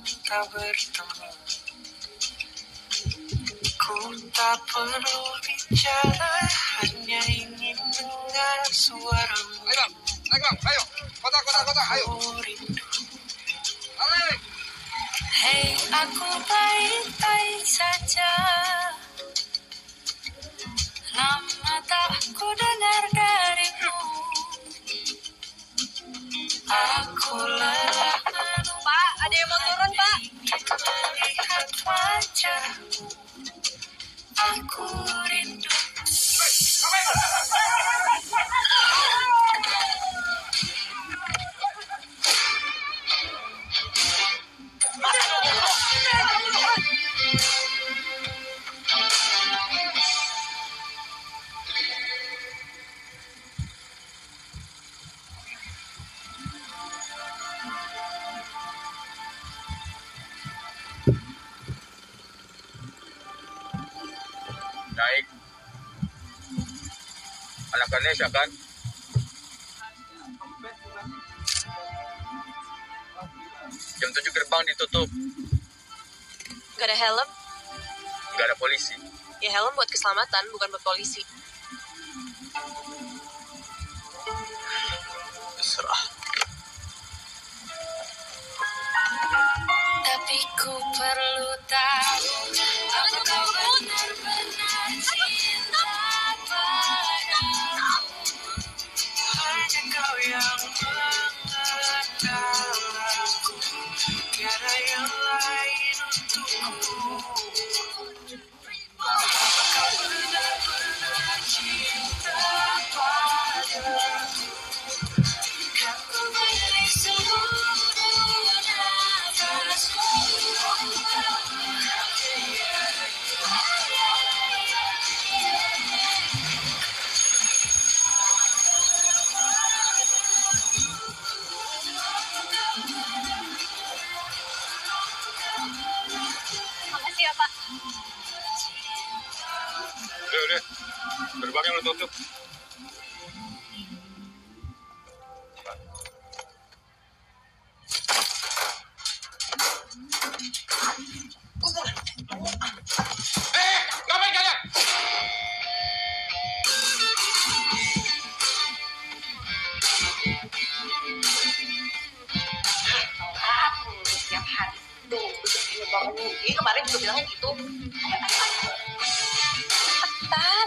tak bertemu. Ku tak perlu bicara, hanya ingin dengar suaramu. Ayo, kota, ayo. Hei, aku baik-baik saja. Lama tak ku dengar darimu. Aku lelah menunggu. Pak, ada yang mau turun, Pak. Melihat wajahmu. Aku rindu. Naik. Anak Ganesha kan? Jam 7 gerbang ditutup. Gak ada helm? Gak ada polisi. Ya helm buat keselamatan, bukan buat polisi. Serah. Tapi ku perlu tahu, apa kau benar-benar cinta padaku. Hanya kau yang mengenal aku, tiada yang lain untukku. Apa kau benar-benar cinta padaku? Kan ku beri seluruh nafasku. Makasih ya, Pak. Udah. Gerbangnya lu tutup. Ngapain kalian? Aku setiap hari tuh bikin bangun nih. Kemarin juga bilangnya gitu. Ayo. Cepetan.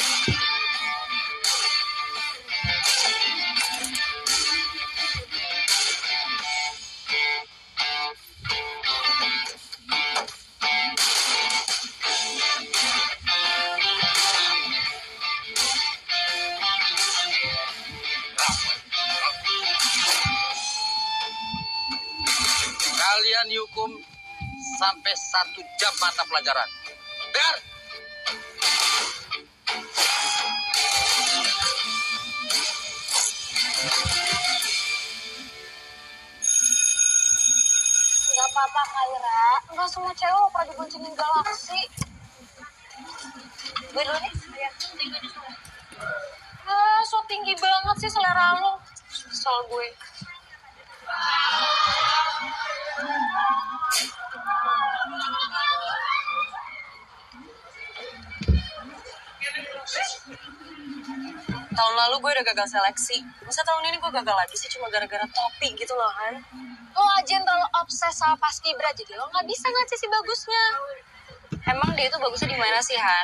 Kalian dihukum sampai 1 jam mata pelajaran. Dengar? Gak apa-apa, Kaira. Gak semua cewek mau pernah diboncengin galaksi. Gue dulu nih. So tinggi banget sih selera lo. Kesel gue. Tahun lalu gue udah gagal seleksi. Masa tahun ini gue gagal lagi sih cuma gara-gara topi gitu loh, Han. Lo aja yang terlalu obses sama paskibra, jadi lo gak bisa ngeliat sisi bagusnya. Emang dia itu bagusnya di mana sih, Han?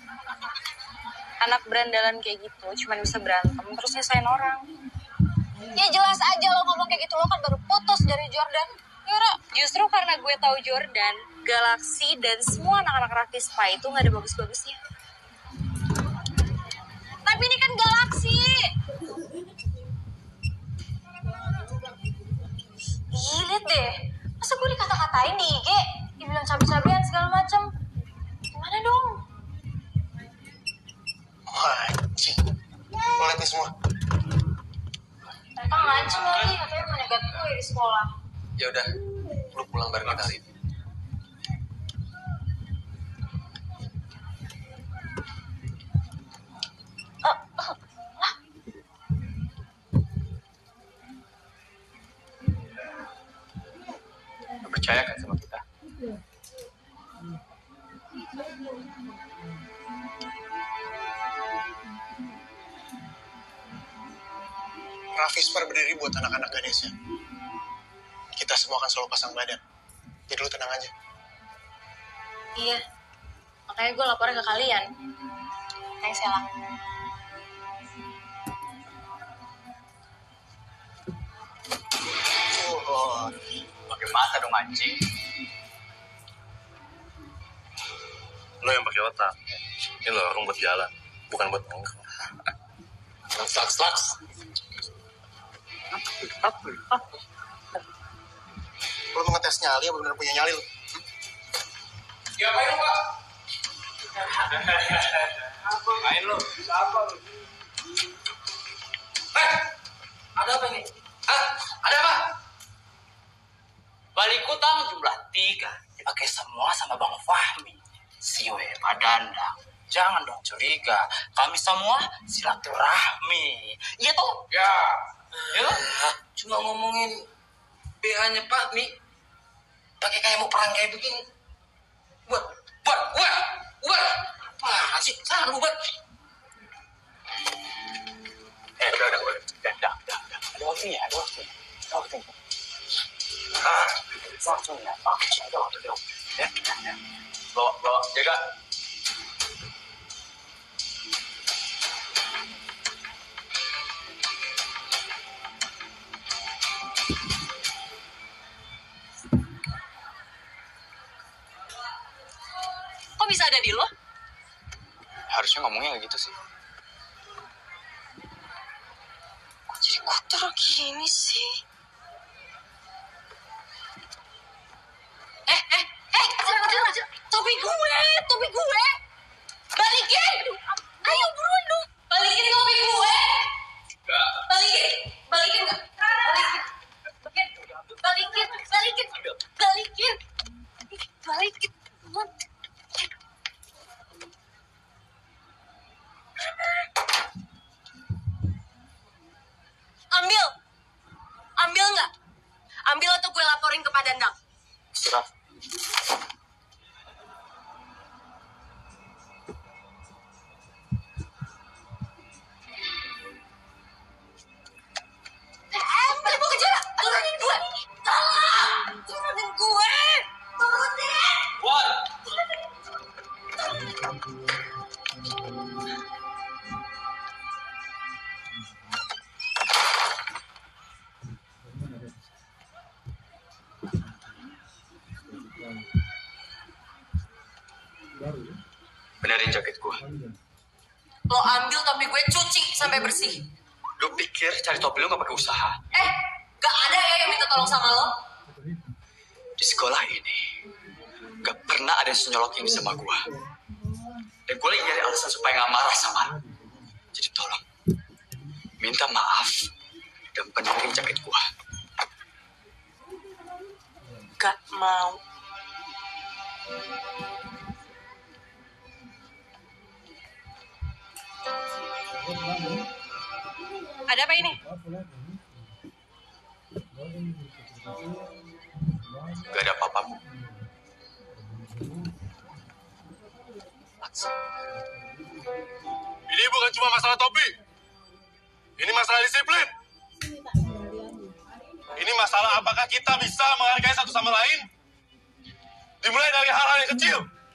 Anak berandalan kayak gitu cuma bisa berantem terus nyesain orang. Ya jelas aja lo ngomong kayak gitu, lo kan baru putus dari Jordan. Yura, justru karena gue tahu Jordan, Galaxy, dan semua anak-anak Ravispa itu gak ada bagus-bagusnya. Tapi ini kan Galaxy. Ih, liat deh. Masa gue dikata-katain di IG, dibilang cabai-cabian segala macem. Gimana dong? Anjing. Lo liat nih semua. Mereka ngancem lagi, katanya mau nyegat gue di sekolah. Ya udah, lu pulang bareng kita hari ini. percaya kan sama kita? Raffi Spar berdiri buat anak-anak Ganesha. Kita semua akan selalu pasang badan. Jadi lu tenang aja. Iya, makanya gue laporin ke kalian. Thanks ya, Lang. Pakai mata dong anjing. Lo yang pakai otak. Ini lo orang buat jalan, bukan buat nongkrong. Slaks. Lu mau ngetes nyali apa bener punya nyali lu? Ngapain lu, Pak? Main lu. Siapa lu? Ada apa ini? Hah? Ada apa? Balik utang jumlah 3. Dipakai semua sama Bang Fahmi. Siwe Pak Dandang. Jangan dong curiga. Kami semua silaturahmi. Iya tuh? Ya. Ya tuh? Cuma ngomongin BA-nya Pak Mi. Pakai kayak mau perang kayak begini. Buat. Apaan sih? Salah buat. Udah. Ada waktunya. Waktunya. Ya. Bawa, jaga. Kok bisa ada di lo? Harusnya ngomongnya nggak gitu sih. Kok jadi kotor gini sih? Aja. Topi gue. Balikin. Ayo buruan dong. Balikin topi gue. Balikin nggak? Balikin. Ambil nggak? Ambil atau gue laporin ke Pak Dandang. Serah. Turunin gue. What? Benerin jaket gua. Lo ambil topi gue, cuci sampai bersih. Lu pikir cari topi lu gak pakai usaha? Gak ada ya yang minta tolong sama lo? Di sekolah ini gak pernah ada yang senyolok ini sama gua. Dan gua lagi nyari alasan supaya gak marah sama lu. Jadi tolong minta maaf dan benerin jaket gua. Gak mau. Ada apa ini? Gak ada apa-apa. Ini bukan cuma masalah topi. Ini masalah disiplin. Ini masalah apakah kita bisa menghargai satu sama lain. Dimulai dari hal-hal yang kecil.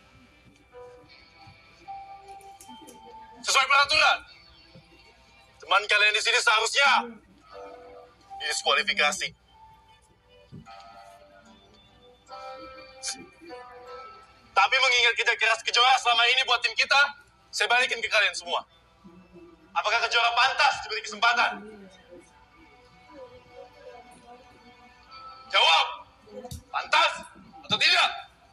Sesuai peraturan. Teman kalian di sini seharusnya didiskualifikasi. Tapi mengingat kerja keras Kejora selama ini buat tim kita, saya balikin ke kalian semua. Apakah Kejora pantas diberi kesempatan? Jawab! Pantas atau tidak?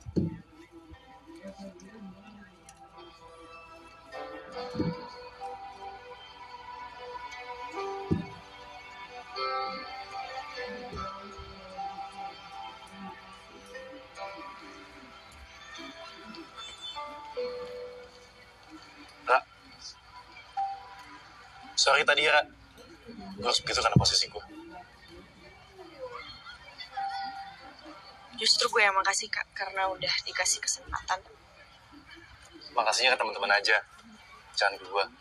Sorry tadi ya, gue harus begitu karena posisi gue. Justru gue yang makasih Kak, karena udah dikasih kesempatan. Makasihnya ke teman-teman aja. Jangan ke gue.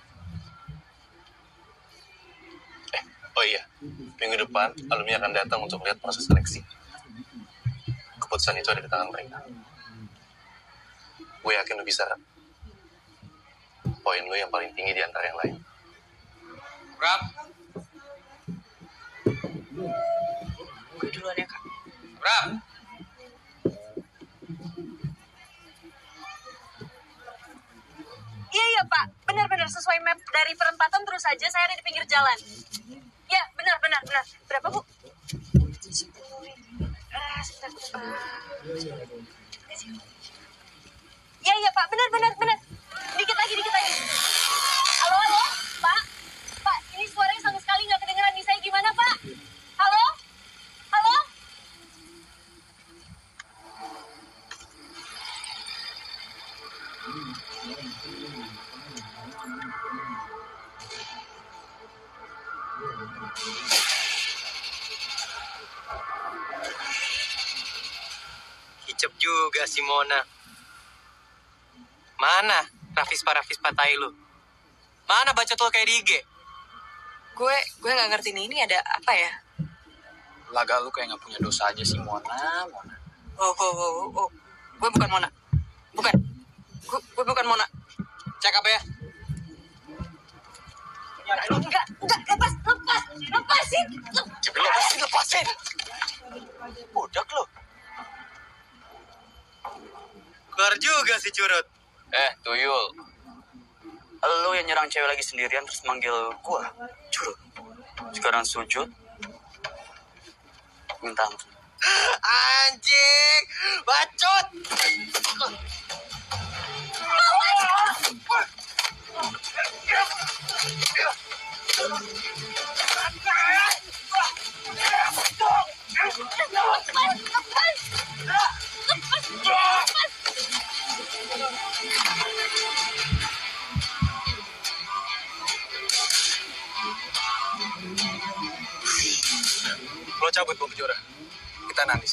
Oh iya, minggu depan alumni akan datang untuk melihat proses seleksi. Keputusan itu ada di tangan mereka. Gue yakin lo bisa, Rap. Poin lo yang paling tinggi di antara yang lain. Rap. Gue duluan ya Kak. Rap. Iya Pak, benar-benar sesuai map dari perempatan terus aja saya ada di pinggir jalan. Ya benar. Berapa Bu? 10.000. Iya Pak, benar. Dikit lagi. Halo, Pak, ini suaranya sama sekali nggak kedengeran di saya gimana Pak? Halo. Kicep juga si Mona. Mana Rafispa tai lu? Mana bacot lo kayak di IG? Gue nggak ngerti nih, ini ada apa ya? Laga lu kayak nggak punya dosa aja sih Mona. Oh. Gue bukan Mona. Bukan. Gue bukan Mona. Cek apa ya? Enggak, lepasin. Budak lo. Keluar juga si curut. Tuyul. Lu yang nyerang cewek lagi sendirian terus manggil gua curut. Sekarang sujud. Minta ampun. Anjing, bacot. Lo cabut Bang Kejora. Kita nangis.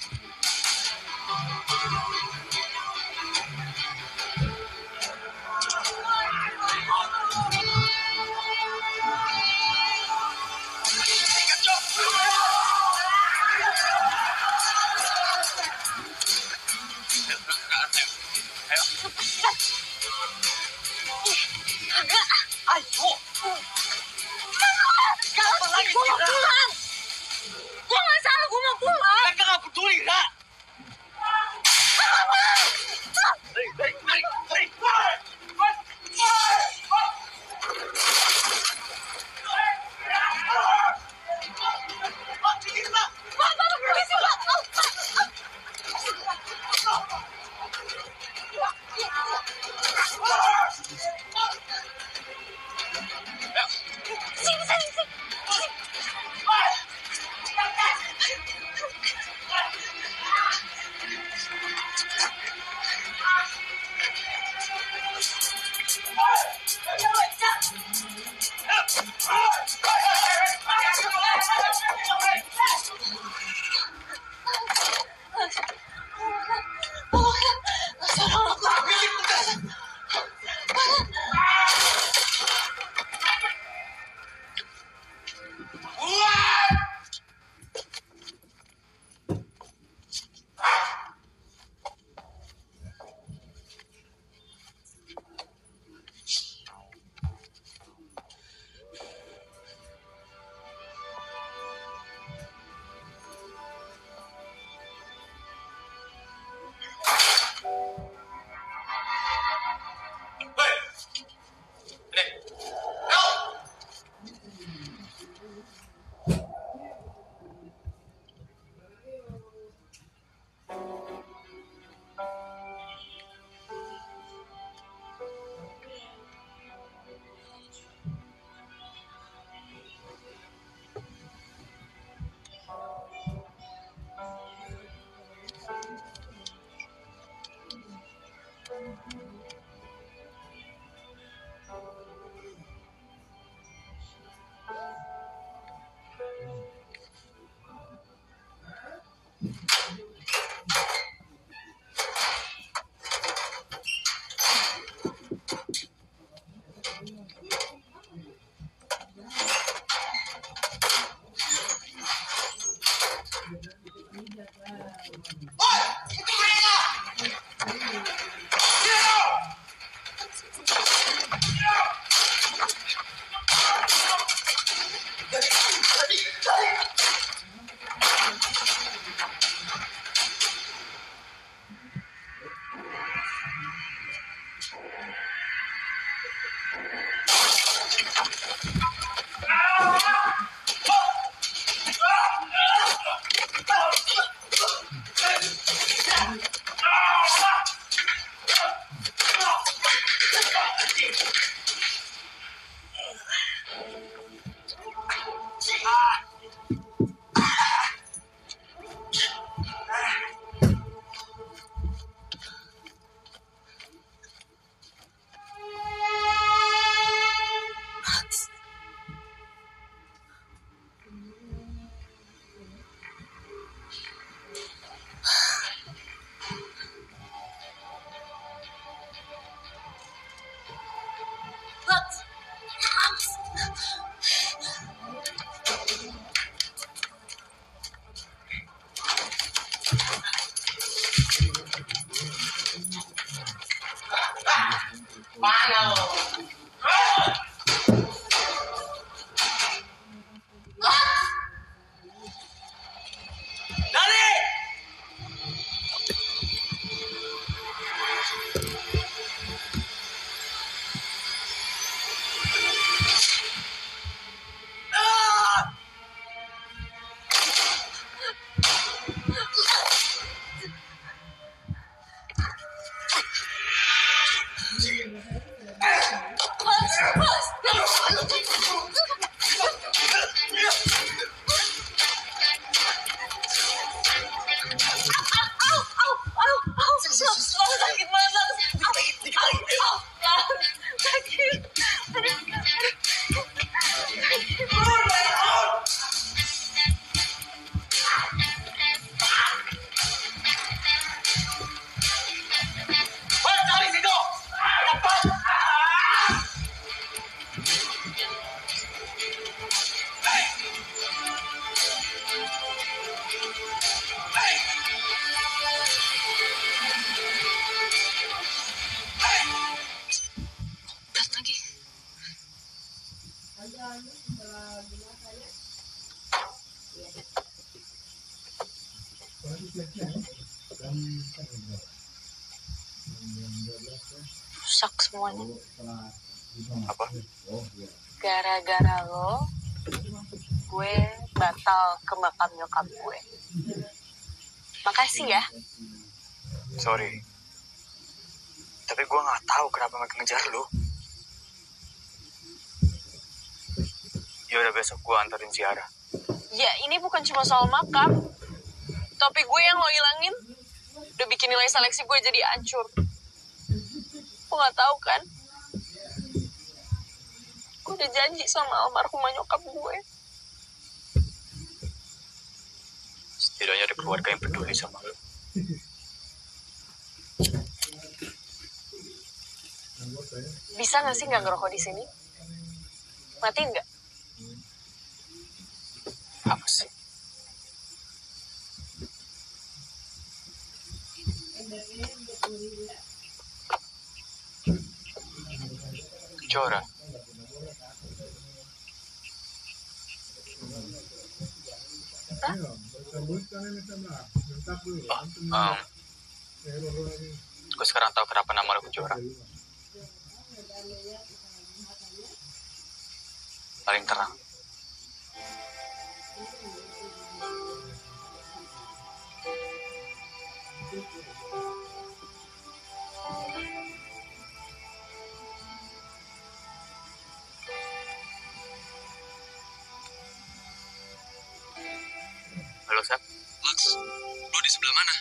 Ayo. Apa lagi gue mau pulang. Gue nggak salah, gue mau pulang. Mereka nggak peduli, Ra. Rusak semuanya. Apa? Gara-gara lo, gue batal ke makam nyokap gue. Makasih ya. Sorry. Tapi gue nggak tahu kenapa mereka ngejar lu. Ya udah besok gue antarin Ziara. Ya ini bukan cuma soal makam. Topi gue yang lo ilangin udah bikin nilai seleksi gue jadi hancur. Lo gak tahu kan? Gue udah janji sama almarhumah nyokap gue. Setidaknya ada keluarga yang peduli sama lu. Bisa gak sih gak ngerokok di sini? Matiin gak? Apa sih? Kejora. Gue sekarang tahu kenapa nama lo Kejora. Paling terang. Halo, Sap. Max, lo di sebelah mana?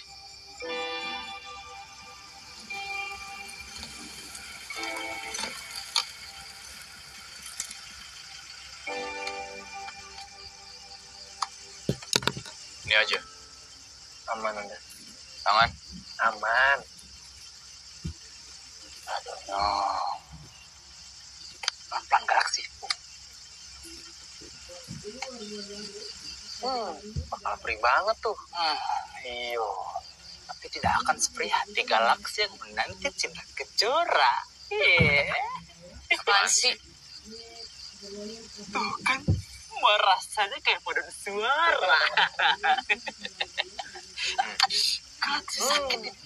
Ini aja. Aman udah. Tangan. Aman. Aduh, no. Pelan-pelan Galaksi. Bakal perih banget tuh. Iyo. Tapi tidak akan seperti hati Galaksi yang menanti cinta Kejora. Apaan sih? Tuh kan, merasanya kayak paduan suara. Galaksi sakit ya.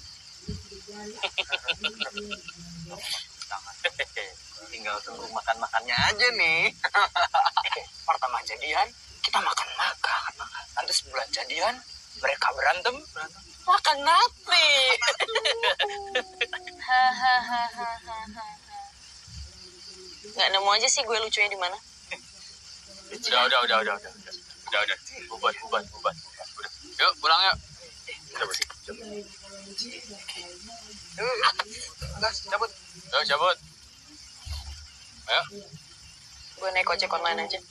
Tinggal tunggu makan-makannya aja nih. Pertama jadian, kita makan-makan. Nanti sebulan jadian, mereka berantem. Makan nasi. Nggak nemu aja sih gue lucunya di mana. Udah. Bubat. Udah. Yuk, pulang yuk. Cabut. Yuk, cabut. Ayo. Gue naik ojek online aja.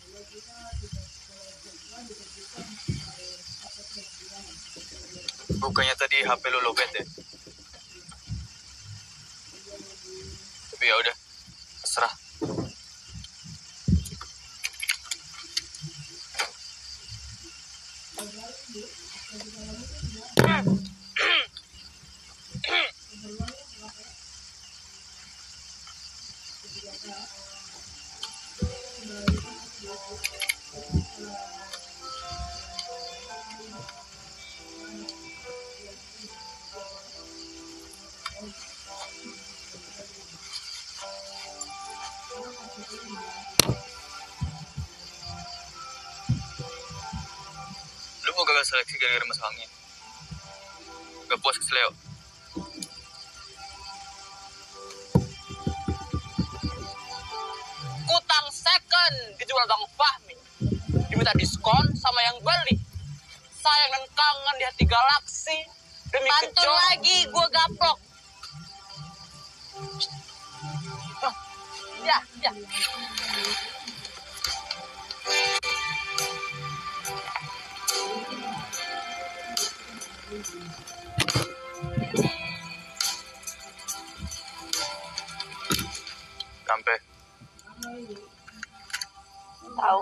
Bukannya tadi HP lu lowbat ya? Tapi ya udah, terserah. Lu mau gagal seleksi gara-gara masuk angin? Gak puas ke Leo? Kutang second dijual Bang Fahmi. Diminta diskon sama yang beli. Sayang dan kangen di hati Galaksi. Demi Pantun Kejora. lagi, gue gaplok. Ya. Sampai. Tahu.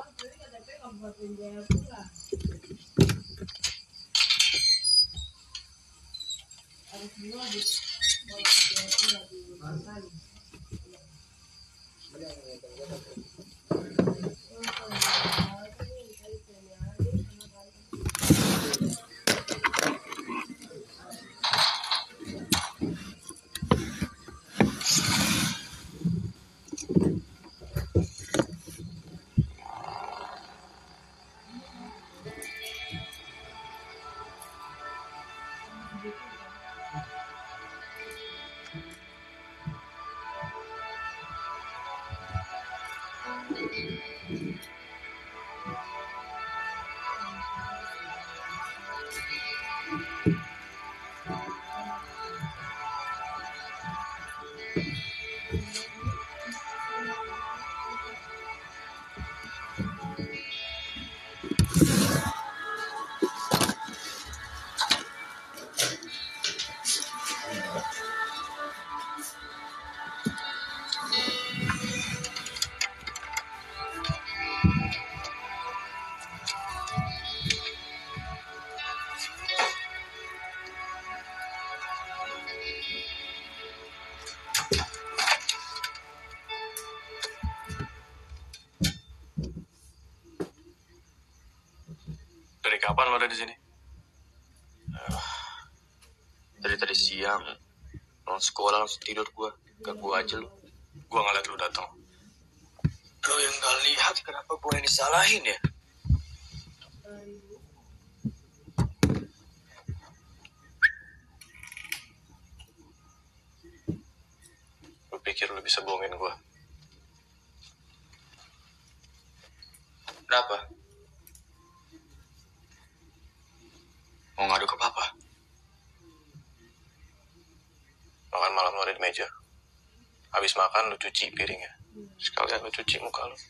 Dari kapan lo ada di sini? Dari tadi siang. Pulang sekolah langsung tidur gue. Ganggu aja lu. Gue ngeliat lu datang. Lo yang gak lihat kenapa gue yang disalahin ya? Lu pikir lu bisa bohongin gue? Kenapa? Mau ngadu ke papa? Makan malam lo ada di meja. Habis makan lu cuci piringnya. Sekalian lu cuci muka lu.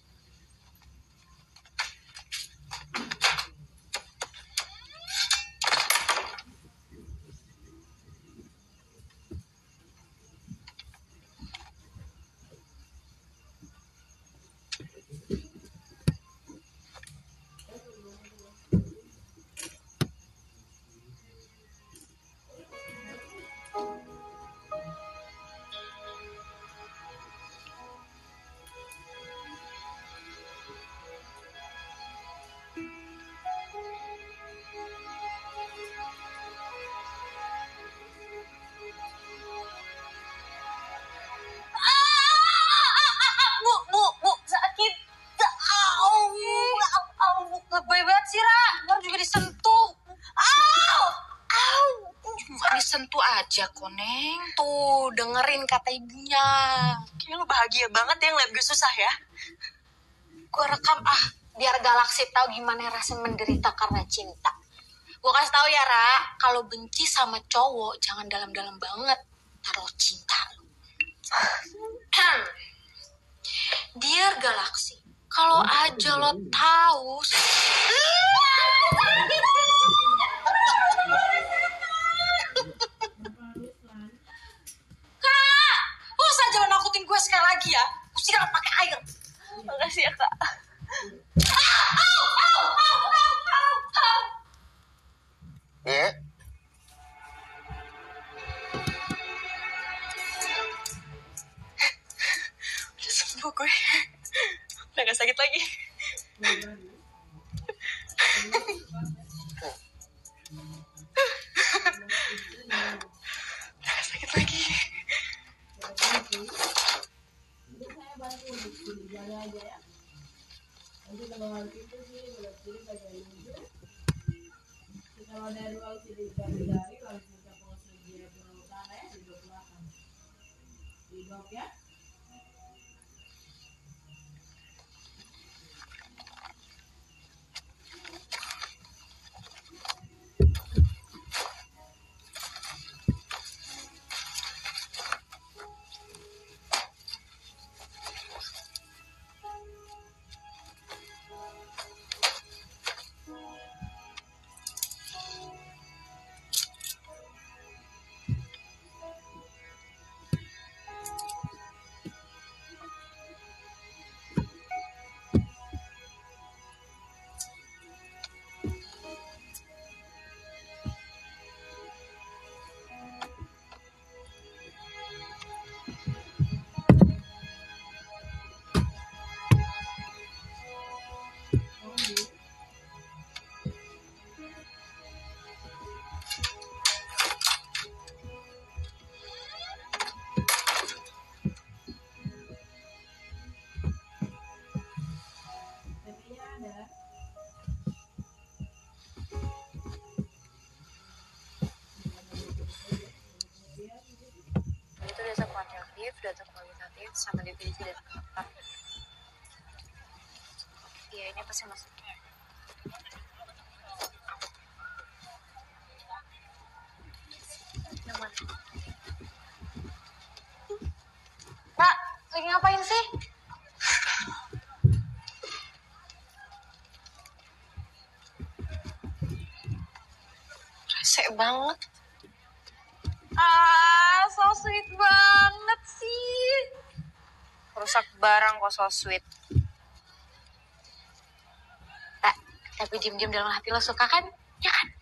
Bu, sakit. Lebay banget sih, Ra. Baru juga disentuh. Cuma disentuh aja, Koneng. Tuh, dengerin kata ibunya. Kayaknya lu bahagia banget ya ngeliat gue susah ya. Gue rekam biar Galaksi tahu gimana rasanya menderita karena cinta. Gue kasih tahu ya, Ra, kalau benci sama cowok jangan dalam-dalam banget. Taruh cinta lu. Dear Galaksi, kalau aja lo tahu. Kak, lo saja lo nakutin gue sekali lagi ya. Gue siram pakai air. Makasih ya, Kak. Ya, Udah sembuh gue. Udah gak sakit lagi. Udah gak sakit lagi. data kualitatif sama definisi data fakta. Iya, ini pasti masuk. Yang mana? Kak, lagi ngapain sih? Rese banget. So sweet banget sih. Rusak barang kok so sweet. Tapi diem-diem dalam hati lo suka kan? Ya kan?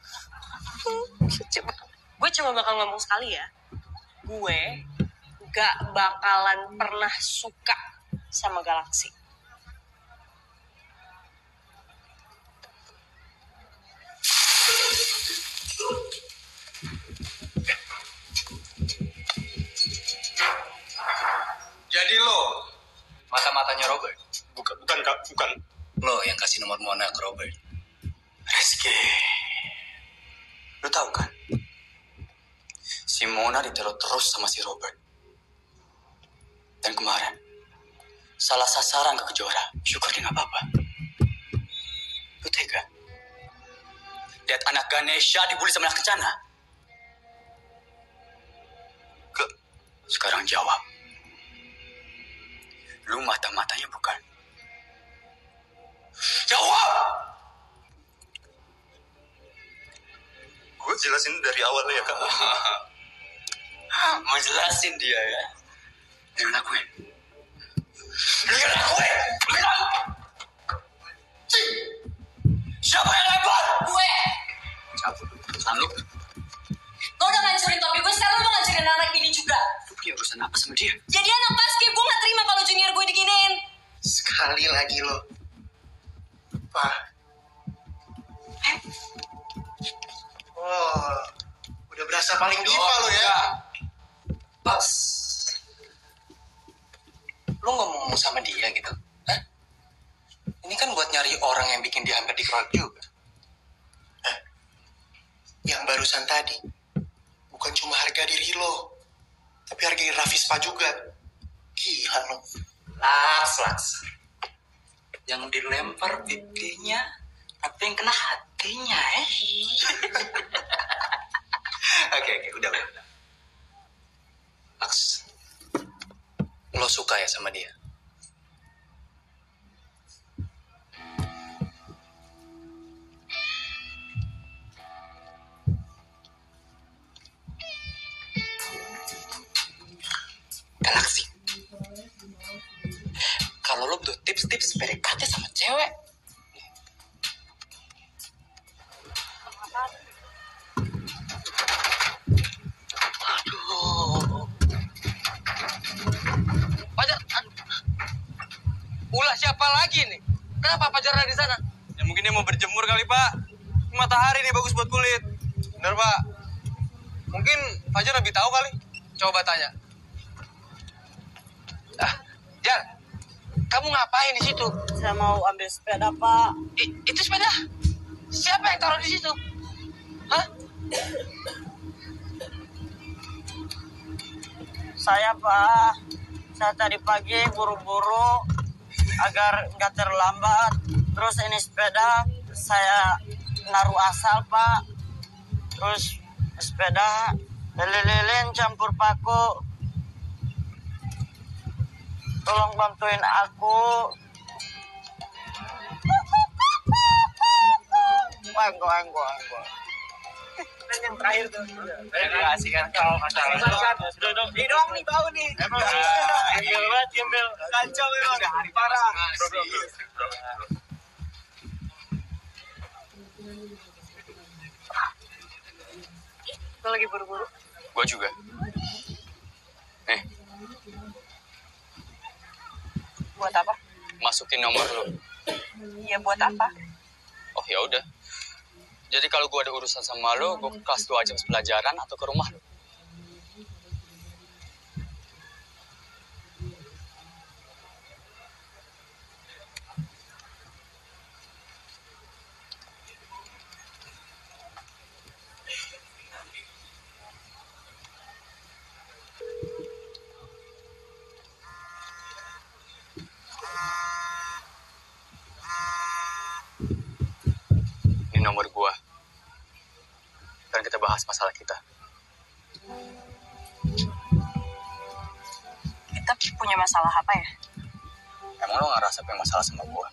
Gue cuma bakal ngomong sekali ya. Gue gak bakalan pernah suka sama Galaxy. Jadi lo mata-matanya Robert? Bukan Kak, bukan. Lo yang kasih nomor Mona ke Robert? Rizky, lu tahu kan? Si Mona diteror terus sama si Robert. Dan kemarin, salah sasaran ke Kejora. Syukur dia nggak apa-apa. Lu tega? Lihat anak Ganesha dibully sama anak Kencana. Sekarang jawab. Lu mata-matanya bukan? Jawab! Gue jelasin dari awal ya Kak. Mau jelasin dia ya? Lu lakuin. Lu lakuin! Siapa yang lempar? Gue! Cabut. Lalu? Lo udah ngancurin topi gue, sekarang lo ngancurin anak ini juga. Lu punya urusan apa sama dia? Jadi anak basket, gue gak terima kalau junior gue diginiin. Sekali lagi lo. Pak. Oh, udah berasa paling diva lo ya. Pas. Lo nggak mau ngomong sama dia gitu? Hah? Ini kan buat nyari orang yang bikin dia hampir dikeroyok juga. Yang barusan tadi bukan cuma harga diri lo, tapi harga diri Rafispa juga. Gila lo. Laks. Yang dilempar pipinya, tapi yang kena hatinya, Oke, udah. Max, lo suka ya sama dia? Galaxy. Kalau lo butuh tips PDKT sama cewek, Pajar, ulah siapa lagi nih? Kenapa Pajar ada di sana? Ya mungkin dia mau berjemur kali, Pak. Matahari nih bagus buat kulit. Bener, Pak. Mungkin Fajar lebih tahu kali. Coba tanya. Jar, kamu ngapain di situ? Saya mau ambil sepeda, Pak. Itu sepeda? Siapa yang taruh di situ? Hah? Saya, Pak. Saya tadi pagi buru-buru agar nggak terlambat. Terus ini sepeda saya naruh asal, Pak. Terus sepeda lilin campur paku. Tolong bantuin aku. Enggo. Dan yang terakhir tuh. Terima kasih kan kau masalah. Ini doang nih tahu nih. Emang gembel banget, gembel. Kacau memang. Udah hari Parah. Bro. Lo lagi buru-buru. Gua juga. Buat apa? Masukin nomor lu. Ya buat apa? Oh ya udah. Jadi kalau gua ada urusan sama lu, gua ke kelas 2 jam pelajaran atau ke rumah lu. bahas masalah kita. Kita punya masalah apa ya? Emang lo ngerasa punya masalah sama gue?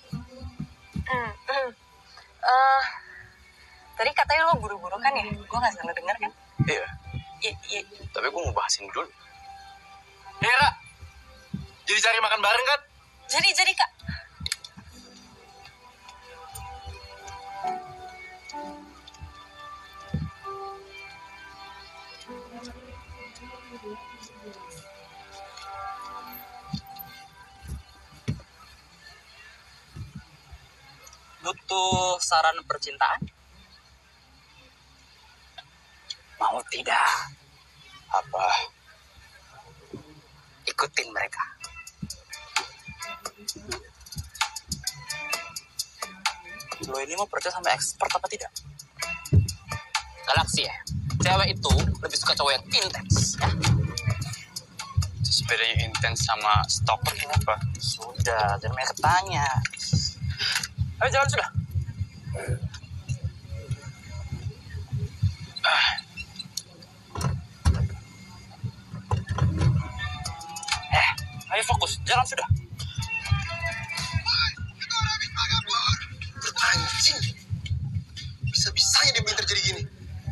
Tadi katanya lo buru-buru kan ya? Gue gak salah denger kan? Iya. Iya. Tapi gue mau bahasin dulu. Kak, jadi cari makan bareng kan? Jadi Kak. Butuh saran percintaan? Mau tidak? Apa? Ikutin mereka. Lo ini mau percaya sama expert apa tidak? Galaksi ya? Cewek itu lebih suka cowok yang intens, ya? Terus bedanya intens sama stalker kenapa? Sudah, jangan banyak tanya. Ayo jalan sudah. Ayo fokus, jalan sudah. Anjing. Bisa-bisanya dia pinter jadi gini.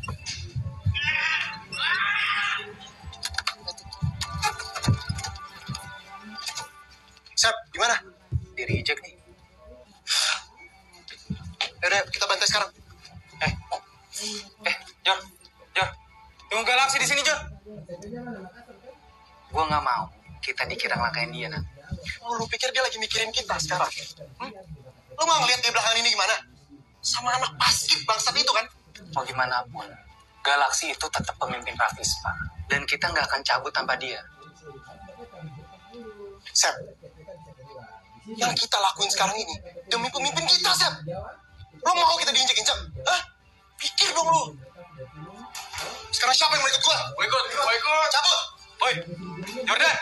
Sep, gimana? Di-reject nih. Yaudah, kita bantai sekarang. Jor. Tunggu Galaksi di sini, Jor. Gue nggak mau kita dikira ngelakain dia, Nat. Lu pikir dia lagi mikirin kita sekarang? Lu mau ngeliat dia belakangan ini gimana? Sama anak basket bangsat itu kan? Mau gimana pun, Galaksi itu tetap pemimpin Ravispa. Dan kita nggak akan cabut tanpa dia. Sep, yang kita lakuin sekarang ini demi pemimpin kita, Sep. Lu mau kita diinjek-injek? Hah? Pikir dong lu. Sekarang siapa yang mau ikut gua? Mau ikut. Cabut. Woi, Jordan.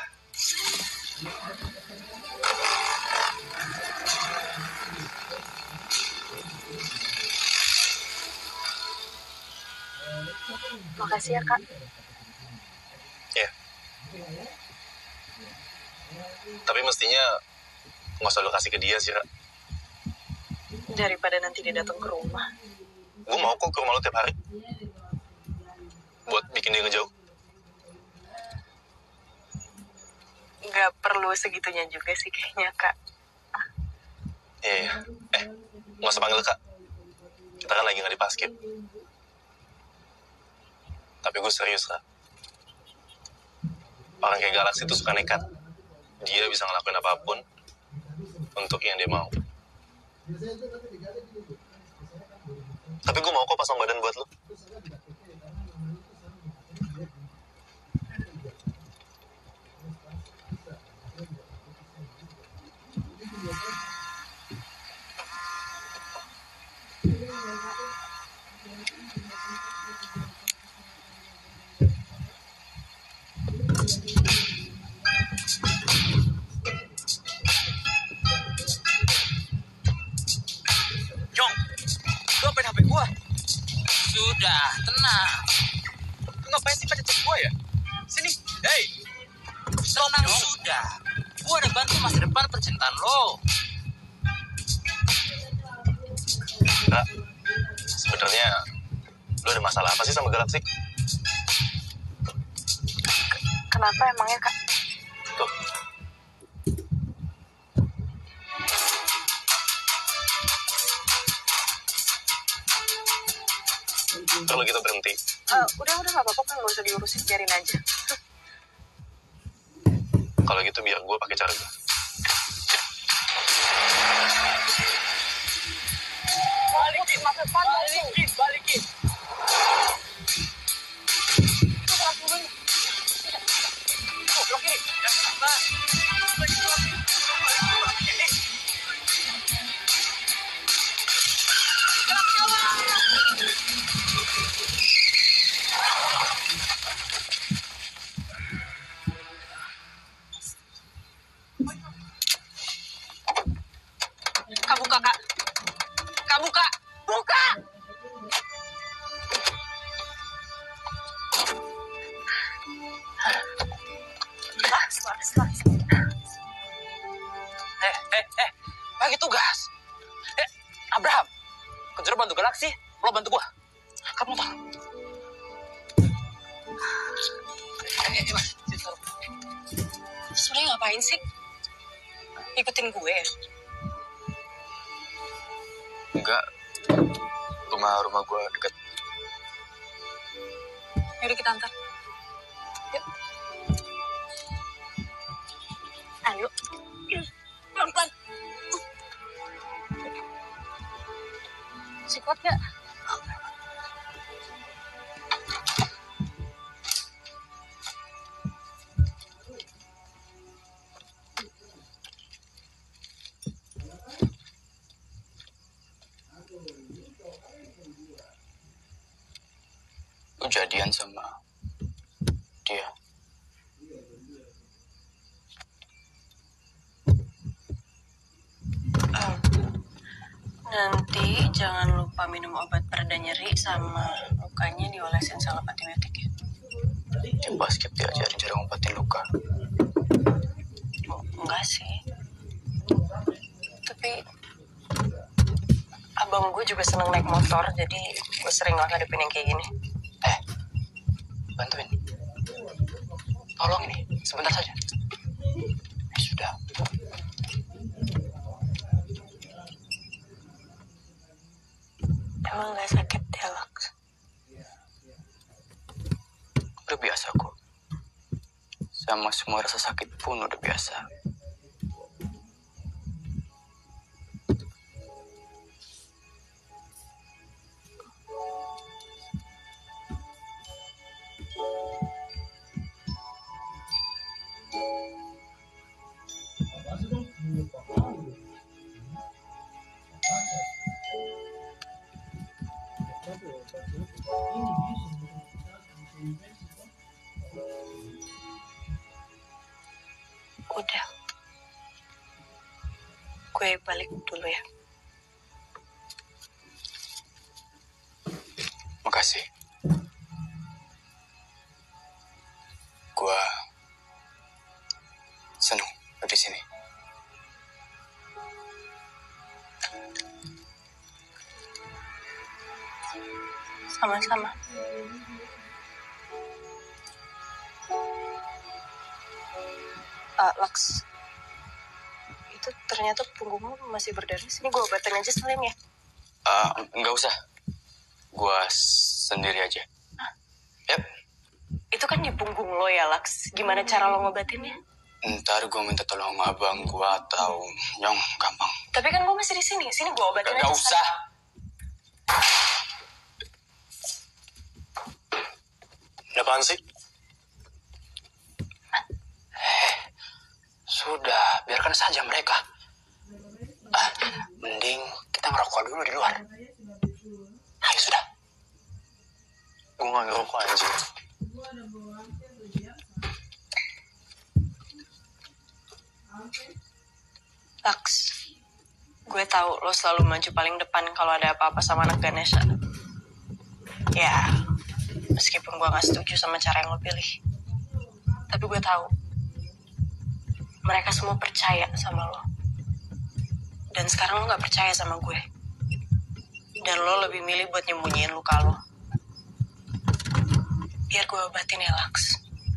Makasih ya, Kak. Iya. Tapi mestinya nggak usah lo kasih ke dia sih, Ra. Daripada nanti dia datang ke rumah. Gue mau kok ke rumah lo tiap hari. Buat bikin dia ngejauh. Nggak perlu segitunya juga sih kayaknya, Kak. Iya. Nggak usah panggil Kak. Kita kan lagi nggak di basket. Tapi gue serius, Kak. Orang kayak Galaksi itu suka nekat. Dia bisa ngelakuin apapun untuk yang dia mau. Tapi gue mau kok pasang badan buat lo. Jong, lu apain HP gua? Sudah, tenang. Lu ngapain sih pada cek gua ya? Sini, hey. Tenang sudah. Gua udah bantu masa depan percintaan lo. Kak, sebenarnya lo ada masalah apa sih sama Galaksi? Kenapa emangnya, Kak? Tuh. Kalau kita berhenti. Udah nggak apa-apa kan, nggak usah diurusin, biarin aja. Kalau gitu biar gue pakai cara gue. Balikin. Kak, buka, Kak. Kak, buka. Buka! Mas. Sebenarnya ngapain sih? Ikutin gue ya? Enggak. Rumah gue deket. Yaudah kita antar. Yuk. Ayo. Pelan-pelan. Si kuat gak? Lu jadian sama dia. Nanti jangan lupa minum obat pereda nyeri sama lukanya diolesin salep antibiotik ya. Di basket diajarin cara ngobatin luka. Oh, enggak sih. Tapi abang gue juga seneng naik motor, jadi gue sering lah ngadepin yang kayak gini. Bantuin. Tolong ini, sebentar saja. Sudah. Emang gak sakit ya, Lux? Udah biasa kok. Sama semua rasa sakit pun udah biasa. Udah. Gue balik dulu ya. Makasih. Gua seneng lu di sini. Sama-sama. Lux, itu ternyata punggungmu masih berdarah. Sini gue obatin aja sekalian ya. Nggak usah. Gua sendiri aja. Hah? Yap. Itu kan di punggung lo ya, Lux. Gimana cara lo ngobatinnya? Ntar gue minta tolong abang gue atau Nyong, gampang. Tapi kan gue masih di sini. Sini gue obatin aja. Gak usah. Apaan sih? Sudah, biarkan saja mereka. Mending kita ngerokok dulu di luar. Ayo sudah. Gue gak ngerokok anjing. Lux, gue tahu lo selalu maju paling depan kalau ada apa-apa sama anak Ganesha. Ya, meskipun gue gak setuju sama cara yang lo pilih. Tapi gue tahu mereka semua percaya sama lo. Dan sekarang lo gak percaya sama gue. Dan lo lebih milih buat nyembunyiin luka lo. Biar gue obatin ya, Lux.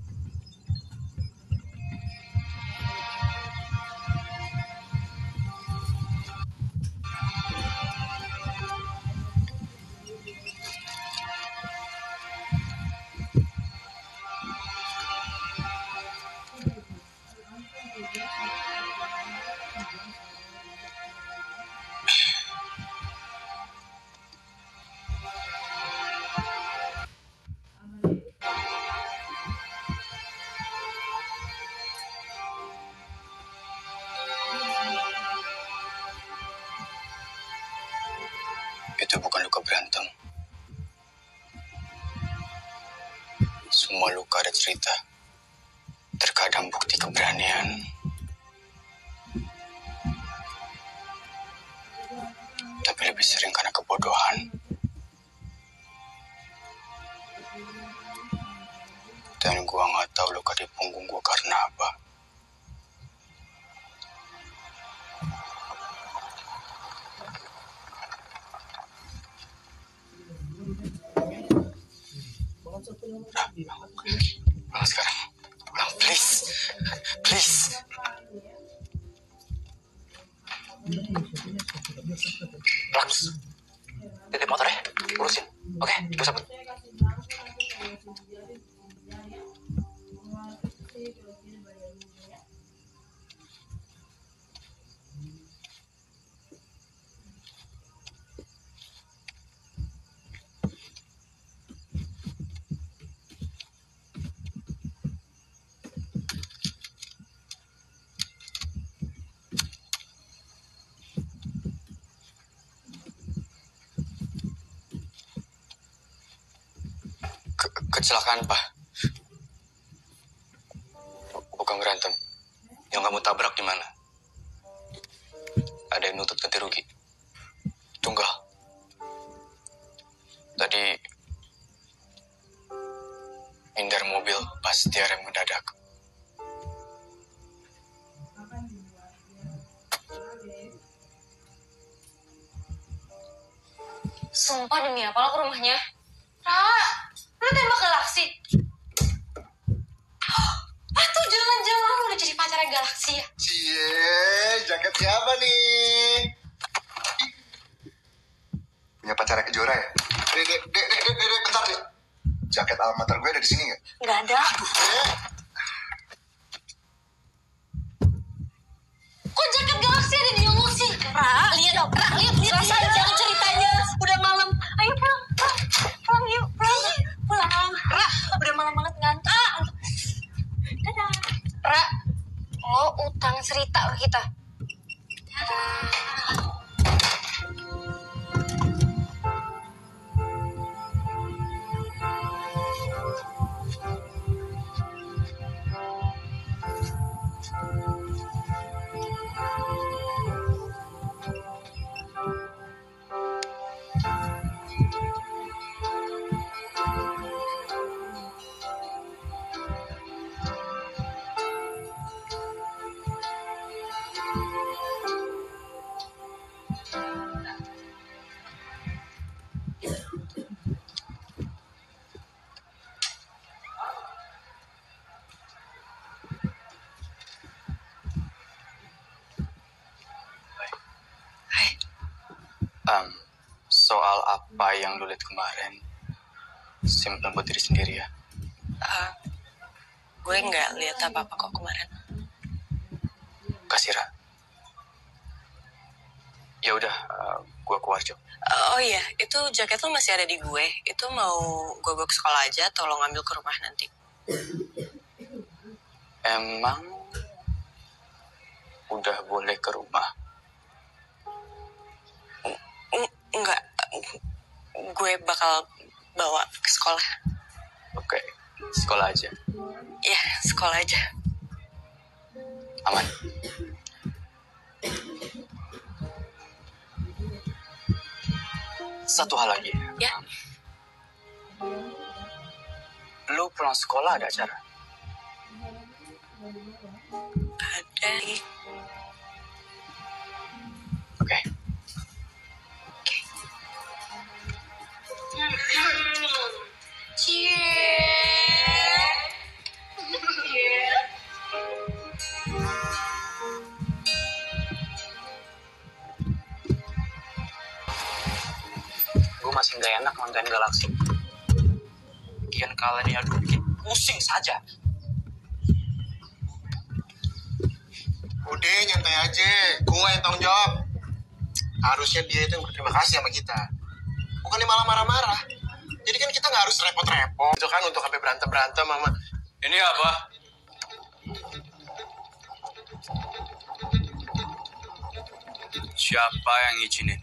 Itu bukan luka berantem. Semua luka ada cerita. Terkadang bukti keberanian. Tapi lebih sering karena kebodohan. Dan gua gak tahu luka di punggung gua karena apa. Udah, bangun sekarang. Kecelakaan, Pak. Bukan berantem. Yang kamu tabrak di mana? Ada yang nuntut ganti rugi. Tunggal. Tadi hindar mobil pas dia rem mendadak. Sumpah demi apa lo ke rumahnya? Ra, lu tembak Galaksi? Ah tuh jangan-jangan lu udah jadi pacarnya Galaksi ya? Cie, jaket siapa nih? Punya pacarnya Kejora ya? Dek, bentar deh. Jaket almater gue ada di sini nggak? Nggak ada. Kok jaket Galaksi ada di lo sih? Ra, lihat dong. Ra, lihat jangan ceritanya. Udah malam. Ayo pulang yuk. Pulang. Ra, udah malam banget ngantuk. Dadah. Ra, lo utang cerita ke kita. Dadah. Soal apa yang lu lihat kemarin, simpen buat diri sendiri ya. Gue nggak lihat apa-apa kok kemarin. Kasih, Ra. Ya udah, gue keluar, Cok. Oh iya, itu jaket lo masih ada di gue. Itu mau gue bawa ke sekolah aja atau lo ngambil ke rumah nanti? Emang udah boleh ke rumah? Enggak, gue bakal bawa ke sekolah. Oke, sekolah aja. Ya, sekolah aja. Aman. Satu hal lagi. Ya. Lu pulang sekolah ada acara? Ada. Oke. Gue masih gak enak nonton Galaksi. Kian kalian ya bikin pusing saja. Udah, nyantai aja. Gue yang tanggung jawab. Harusnya dia itu yang berterima kasih sama kita. Bukannya malah marah-marah. Jadi kan kita nggak harus repot-repot. Itu kan untuk sampai berantem-berantem, Mama. Ini apa? Siapa yang izinin?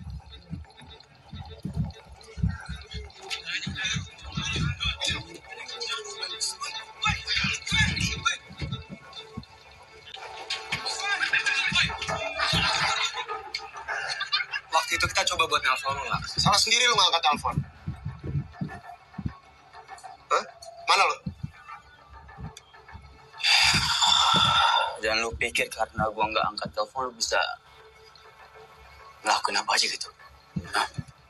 Waktu itu kita coba buat nelfon lu, Laks. Salah sendiri lu nggak angkat telepon. Hah? Mana lu? Dan lu pikir karena gua nggak angkat telepon lu bisa ngelakuin apa aja gitu? Hah?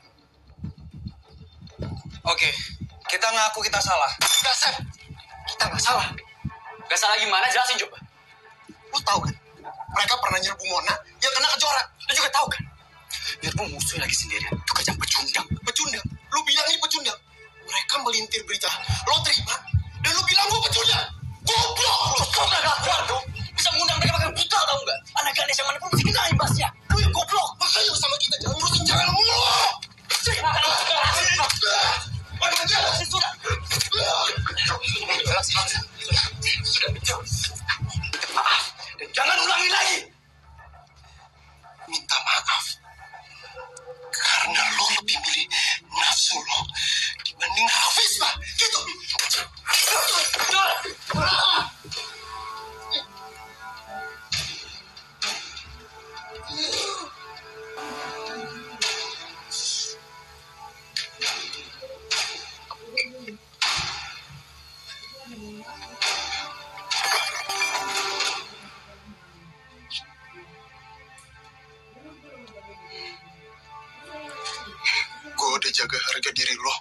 Oke, kita ngaku kita salah. Nggak, Sam. Kita nggak salah. Gak salah gimana? Jelasin coba. Lu tahu kan? Mereka pernah nyerbu Mona yang kena Kejora. Lu juga tahu kan? Nyerbu musuh lagi sendirian. Itu kerjaan pecundang. Pecundang? Lu bilang ini pecundang? Mereka melintir berita. Lo terima? Dan lu bilang gue pecundang? Goblok lu! Kau gak keluar dong. Bisa mengundang mereka makan putra tau gak? Anak gadis yang manapun mesti kena imbasnya. Lu yang goblok. Makanya sama kita jangan ngurusin cewek lu mulu! Sudah. Maaf. Dan jangan ulangi lagi. Minta maaf. Karena lo lebih milih nafsu lo dibanding Hafiz lah. Gitu. diri lo.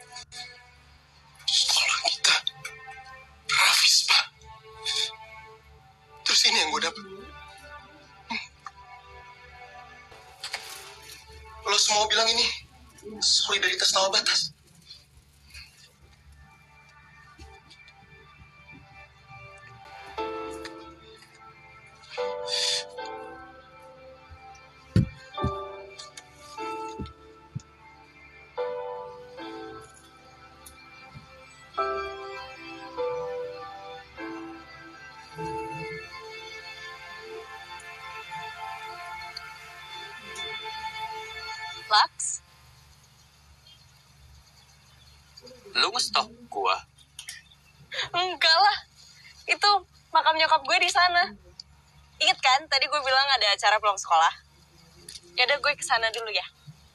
Justru kita Rafis, Pak. Terus ini yang gue dapet. Lo semua bilang ini solidaritas tanpa batas. Lux? Lu ngestok gua? Enggak lah. Itu makam nyokap gue di sana. Ingat kan tadi gue bilang ada acara pulang sekolah? Yaudah gue kesana dulu ya.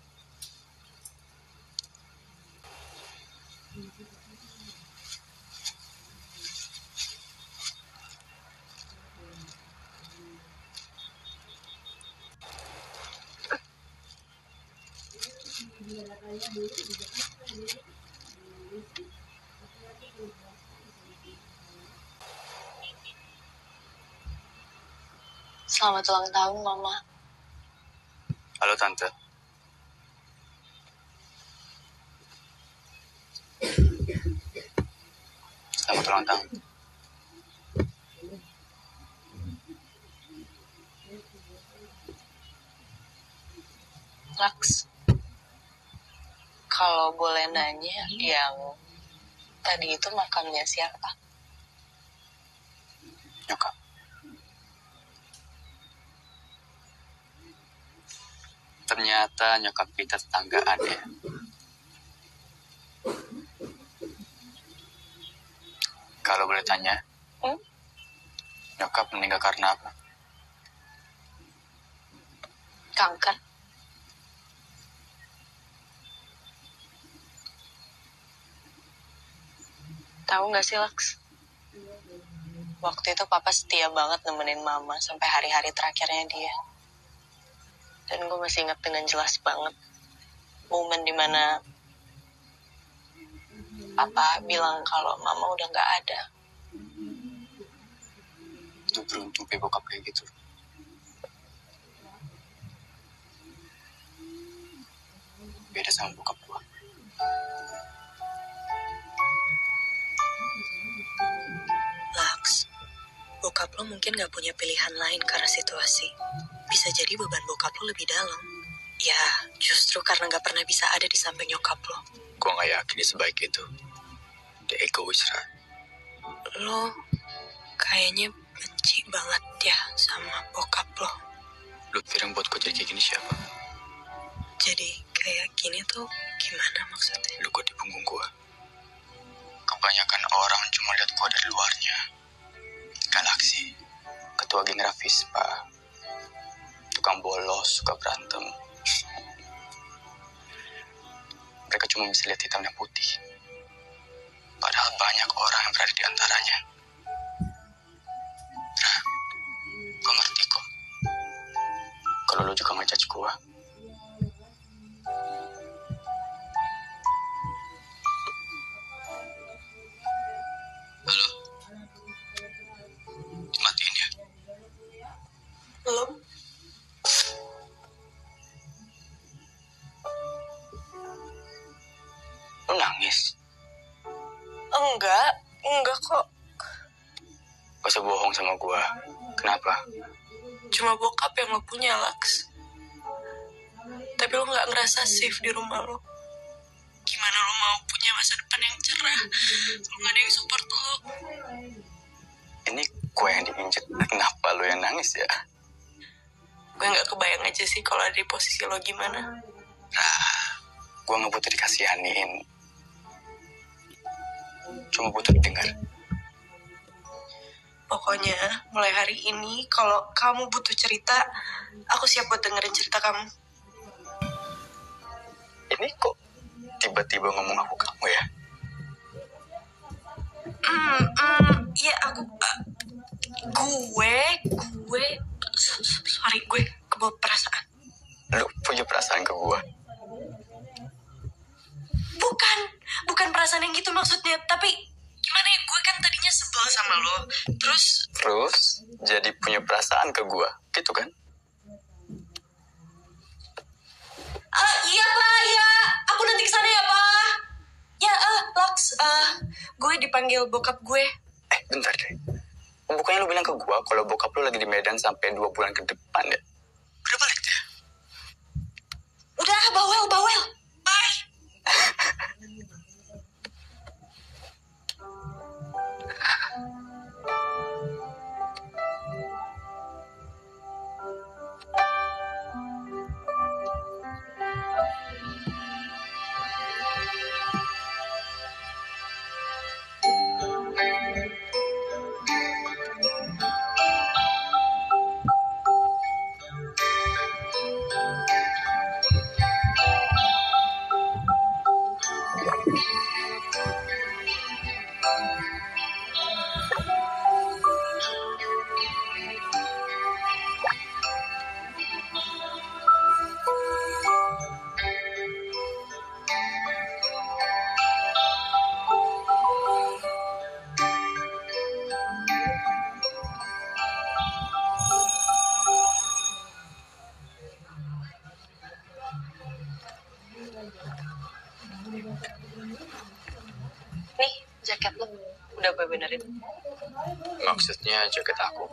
Selamat ulang tahun, Mama. Halo, Tante. Selamat ulang tahun. Lux, kalau boleh nanya, yang tadi itu makamnya siapa? Nyokap. Ternyata nyokap kita tetanggaan ya. Kalau boleh tanya, nyokap meninggal karena apa? Kanker. Tahu nggak sih, Lux? Waktu itu Papa setia banget nemenin Mama sampai hari-hari terakhirnya dia. Dan gue masih ingat dengan jelas banget momen dimana Papa bilang kalau Mama udah nggak ada. Itu beruntung bokap kayak gitu. Beda sama bokap gua. Lux, bokap lo mungkin gak punya pilihan lain karena situasi. Bisa jadi beban bokap lo lebih dalam. Ya, justru karena gak pernah bisa ada di samping nyokap lo. Gua gak yakin dia sebaik itu. Dia egois, Ra. Lo kayaknya benci banget ya sama bokap lo. Lu kira buat gua jadi kayak gini siapa? Jadi kayak gini tuh gimana maksudnya? Lu di punggung gua. Kebanyakan orang cuma lihat gua dari luarnya. Galaksi, ketua geng Rafispa, tukang bolos, suka berantem. Mereka cuma bisa lihat hitam dan putih. Padahal banyak orang yang berada di antaranya. Nah, gua ngerti kok. Kalau lu juga ngejudge gua. Halo? Dimatiin ya? Belum. Lu nangis? Enggak kok. Gak usah bohong sama gua. Kenapa? Cuma bokap yang lo punya, Lux. Tapi lo gak ngerasa safe di rumah lo. Gimana lo mau punya masa depan yang cerah kalau gak ada yang support lo? Ini gue yang diinjek. Kenapa lo yang nangis ya? Gue gak kebayang aja sih kalau ada di posisi lo gimana. Gue gak butuh dikasihanin. Cuma butuh didengar. Pokoknya mulai hari ini kalau kamu butuh cerita, aku siap buat dengerin cerita kamu. Ini kok tiba-tiba ngomong aku kamu ya? Iya aku sorry, gue kebawa perasaan. Lu punya perasaan ke gue? yang gitu maksudnya. Tapi gimana ya, gue kan tadinya sebel sama lo. Terus jadi punya perasaan ke gue, gitu kan? Iya Pak, ya. Aku nanti kesana ya Pak. Ya, Lux, gue dipanggil bokap gue. Bentar deh. Bukannya lu bilang ke gue kalau bokap lu lagi di Medan sampai 2 bulan ke depan ya? Udah balik deh. Udah, bawel. Bye. Nih, jaket lo udah gue benerin. Maksudnya jaket aku?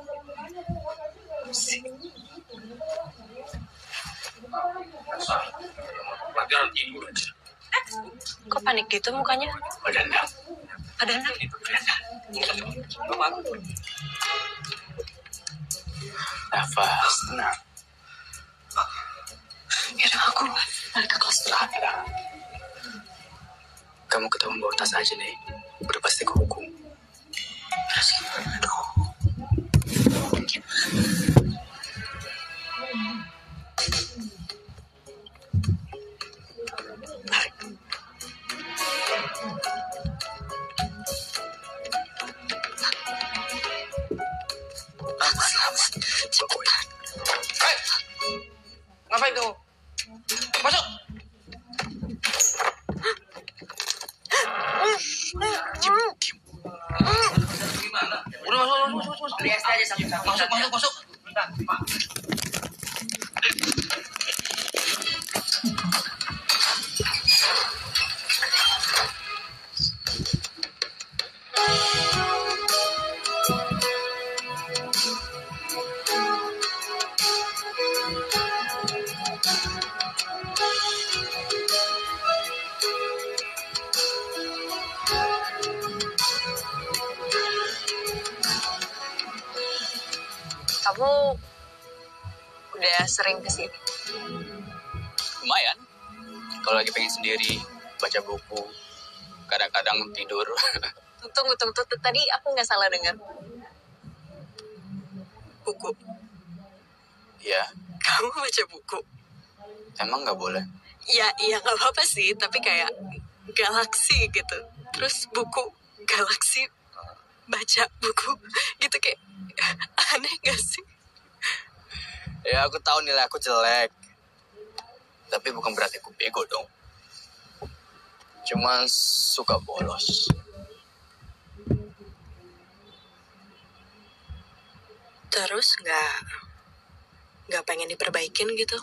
Pelajaran tidur aja. Kok panik gitu mukanya? Ada enggak? Ada anak? Nafas, tenang. Yaudah, aku balik ke kelas dulu. Kamu ketahuan bawa tas aja nih. Udah pasti kehukum. Terus gimana dong? Cepetan. Ngapain kamu? Masuk. Udah masuk. Lihat aja satu-satu. Masuk. Kamu udah sering kesini? Lumayan. Kalau lagi pengen sendiri, baca buku. Kadang-kadang tidur. Tunggu. Tadi aku nggak salah dengar. Buku. Iya. Kamu baca buku? Emang nggak boleh? Iya nggak apa-apa sih. Tapi kayak galaksi gitu. Terus buku, galaksi, baca buku gitu kayak aneh gak sih? Ya aku tahu nilai aku jelek. Tapi bukan berarti aku bego dong. Cuma suka bolos. Terus nggak pengen diperbaikin gitu?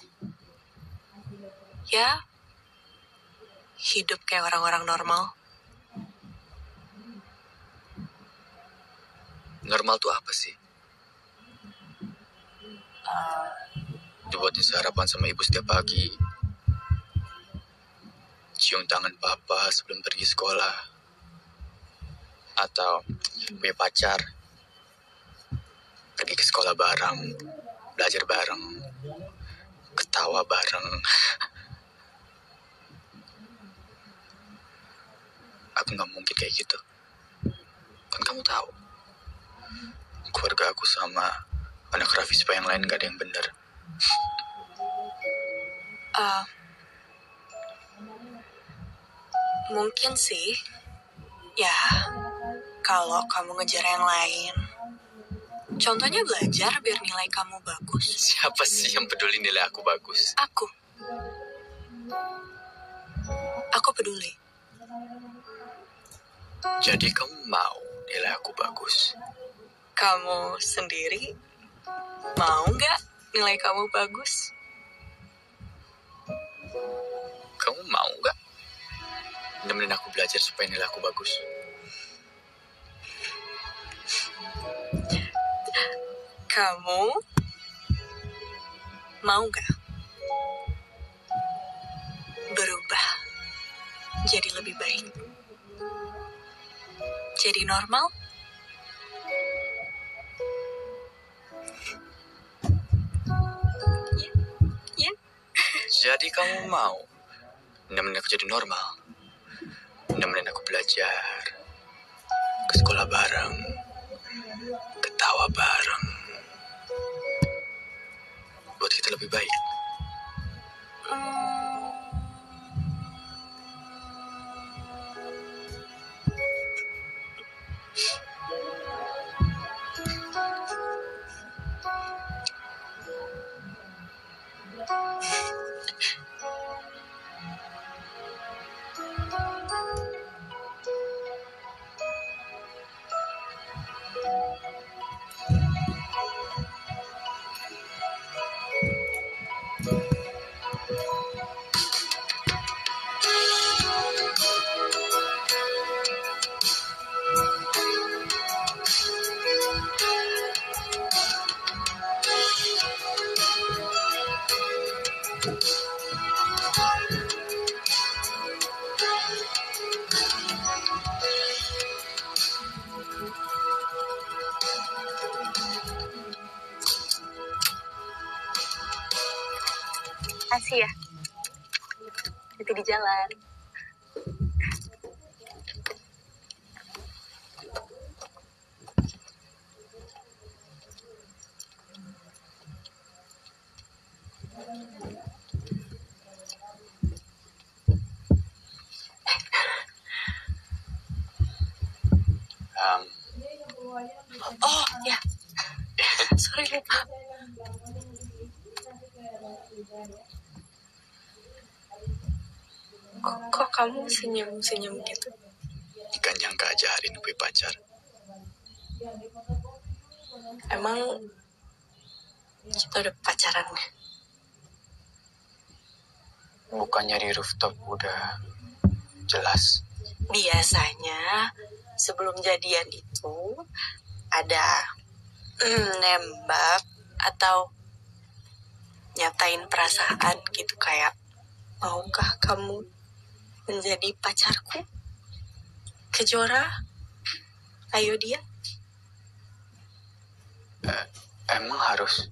Ya, hidup kayak orang-orang normal. Normal tuh apa sih? Dibuatin sarapan sama ibu setiap pagi. Cium tangan papa sebelum pergi sekolah. Atau punya pacar. Pergi ke sekolah bareng. Belajar bareng. Ketawa bareng. Aku gak mungkin kayak gitu. Kan kamu tahu. Keluarga aku sama anak Raffi supaya yang lain gak ada yang bener. Mungkin sih. Ya, kalau kamu ngejar yang lain. Contohnya belajar biar nilai kamu bagus. Siapa sih yang peduli nilai aku bagus? Aku peduli. Jadi kamu mau nilai aku bagus? Kamu sendiri mau nggak nilai kamu bagus? Kamu mau nggak nemenin aku belajar supaya nilai aku bagus? Kamu mau nggak berubah jadi lebih baik? Jadi normal? Ya. Jadi kamu mau nemenin aku jadi normal? Nemenin aku belajar, ke sekolah bareng, ketawa bareng, buat kita lebih baik. Kasih ya. Itu di jalan. Oh ya, sorry lupa. Kok kamu senyum gitu? Ikan nyangka aja hari ini punya pacar. Emang kita udah pacaran? Bukannya di rooftop udah jelas? Biasanya sebelum jadian itu ada nembak atau nyatain perasaan gitu, kayak maukah kamu menjadi pacarku? Kejora, ayo dia. Emang harus?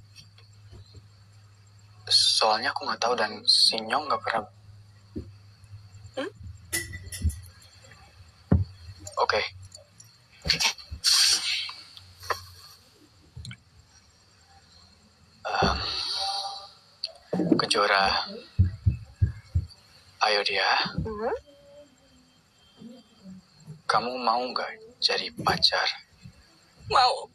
Soalnya aku nggak tahu dan si Nyong nggak pernah. Oke. Kejora, ayo dia. Kamu mau nggak jadi pacar? Mau.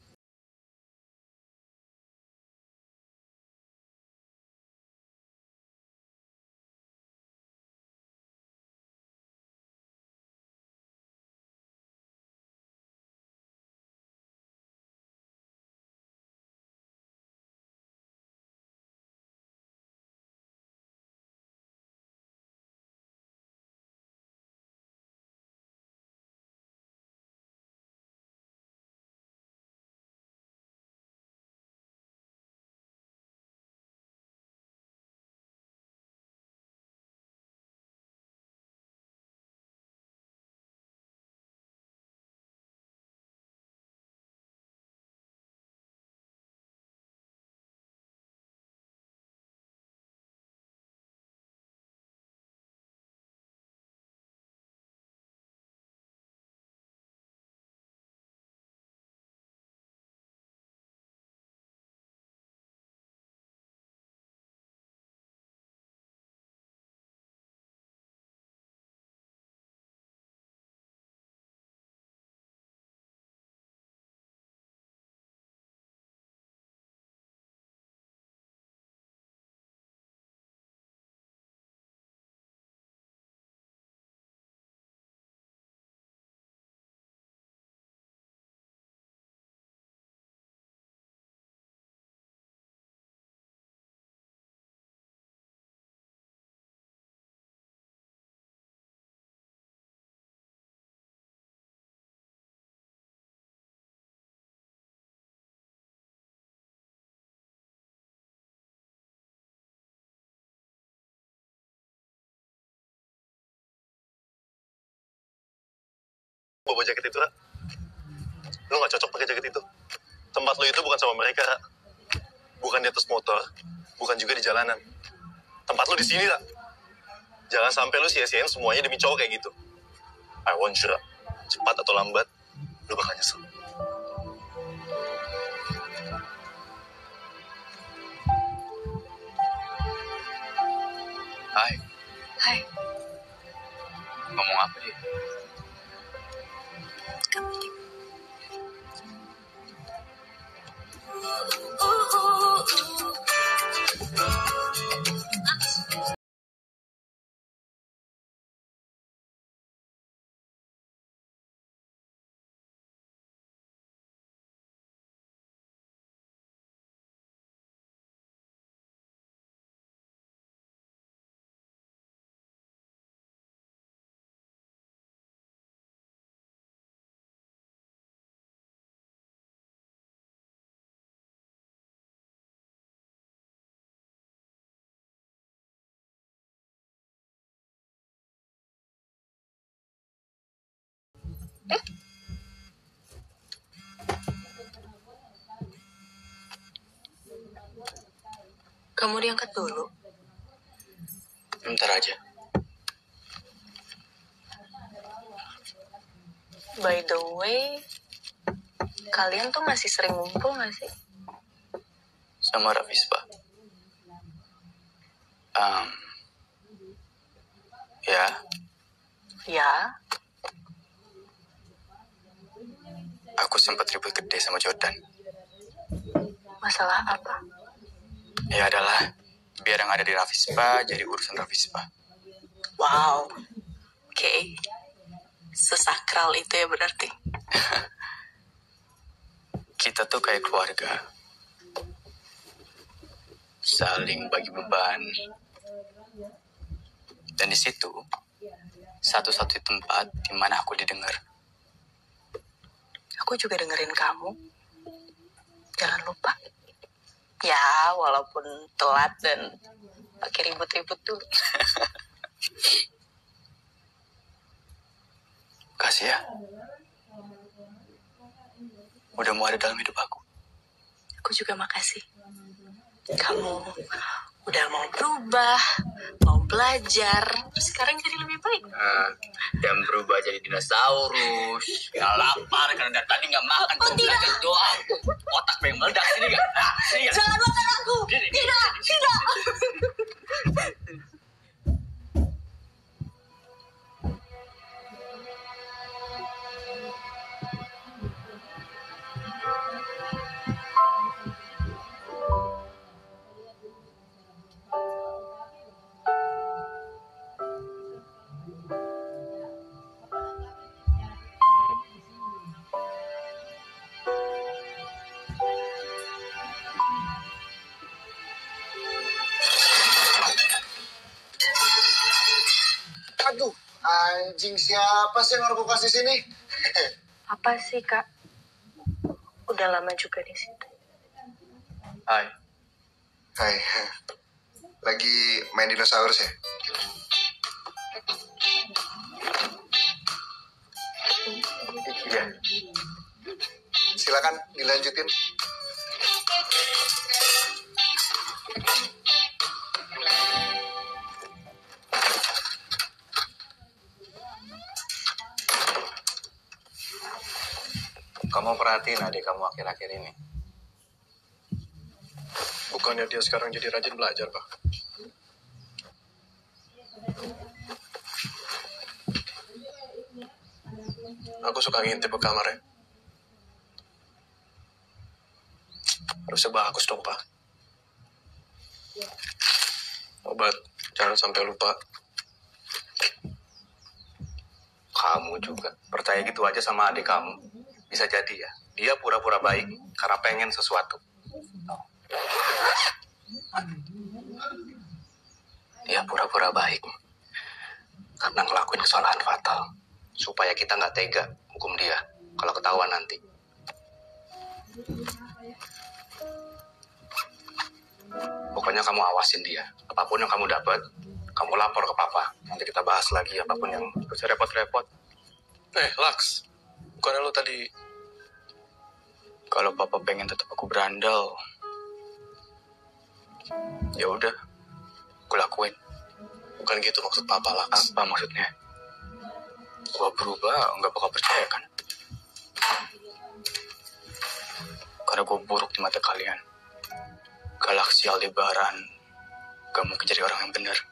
bawa jaket itu, Ra. Lu gak cocok pakai jaket itu. Tempat lu itu bukan sama mereka, Ra. Bukan di atas motor, bukan juga di jalanan. Tempat lu di sini, Ra. Jangan sampai lu sia-siain semuanya demi cowok kayak gitu. I want you, Ra. Cepat atau lambat, lu bakal nyesel. Hai. Hai. Ngomong apa dia? Gak penting. Kamu diangkat dulu. Bentar aja. By the way, kalian tuh masih sering ngumpul gak sih? Sama Rafispa. Ya. Ya. Aku sempat ribut gede sama Jordan. Masalah apa? Ya adalah, biar yang ada di Rafispa jadi urusan Rafispa. Wow. Oke. Sesakral itu ya berarti. Kita tuh kayak keluarga. Saling bagi beban. Dan di situ, satu-satunya tempat di mana aku didengar. Aku juga dengerin kamu. Jangan lupa. Ya, walaupun telat dan pakai ribut-ribut dulu. Kasih ya. Udah mau ada dalam hidup aku. Aku juga makasih. Kamu udah mau berubah, mau belajar, terus sekarang jadi lebih baik. Dan berubah jadi dinosaurus. Gak lapar karena dari tadi gak makan. Oh, tidak. Doang. Otak pengen meledak. Sini gak? Nah, sini gak? Jangan makan aku. Tidak, tidak. Aduh, anjing siapa sih yang aku kasih sini? Apa sih, Kak? Udah lama juga di situ. Hai. Hai, lagi main dinosaurus ya? Iya. Silakan dilanjutin. Kamu perhatiin adik kamu akhir-akhir ini. Bukannya dia sekarang jadi rajin belajar, Pak? Aku suka ngintip ke kamarnya. Harusnya bagus dong, Pak. Obat, jangan sampai lupa. Kamu juga percaya gitu aja sama adik kamu. Bisa jadi ya, dia pura-pura baik karena pengen sesuatu. Dia pura-pura baik karena ngelakuin kesalahan fatal. Supaya kita nggak tega hukum dia kalau ketahuan nanti. Pokoknya kamu awasin dia. Apapun yang kamu dapat, kamu lapor ke papa. Nanti kita bahas lagi apapun yang... Gak usah repot-repot. Lux. Bukannya lo tadi... Kalau papa pengen tetap aku berandal, ya udah, gue lakuin. Bukan gitu maksud papa, Laks. Apa maksudnya? Gua berubah, nggak bakal percaya kan? Karena gue buruk di mata kalian. Galaksi Aldebaran gak mungkin jadi orang yang benar.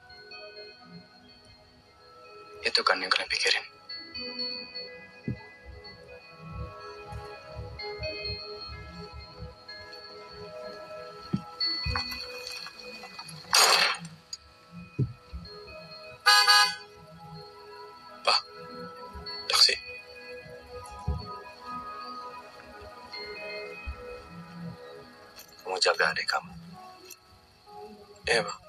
Itu kan yang kalian pikirin. Taksi. Kamu jaga adik kamu. Iya, Pak.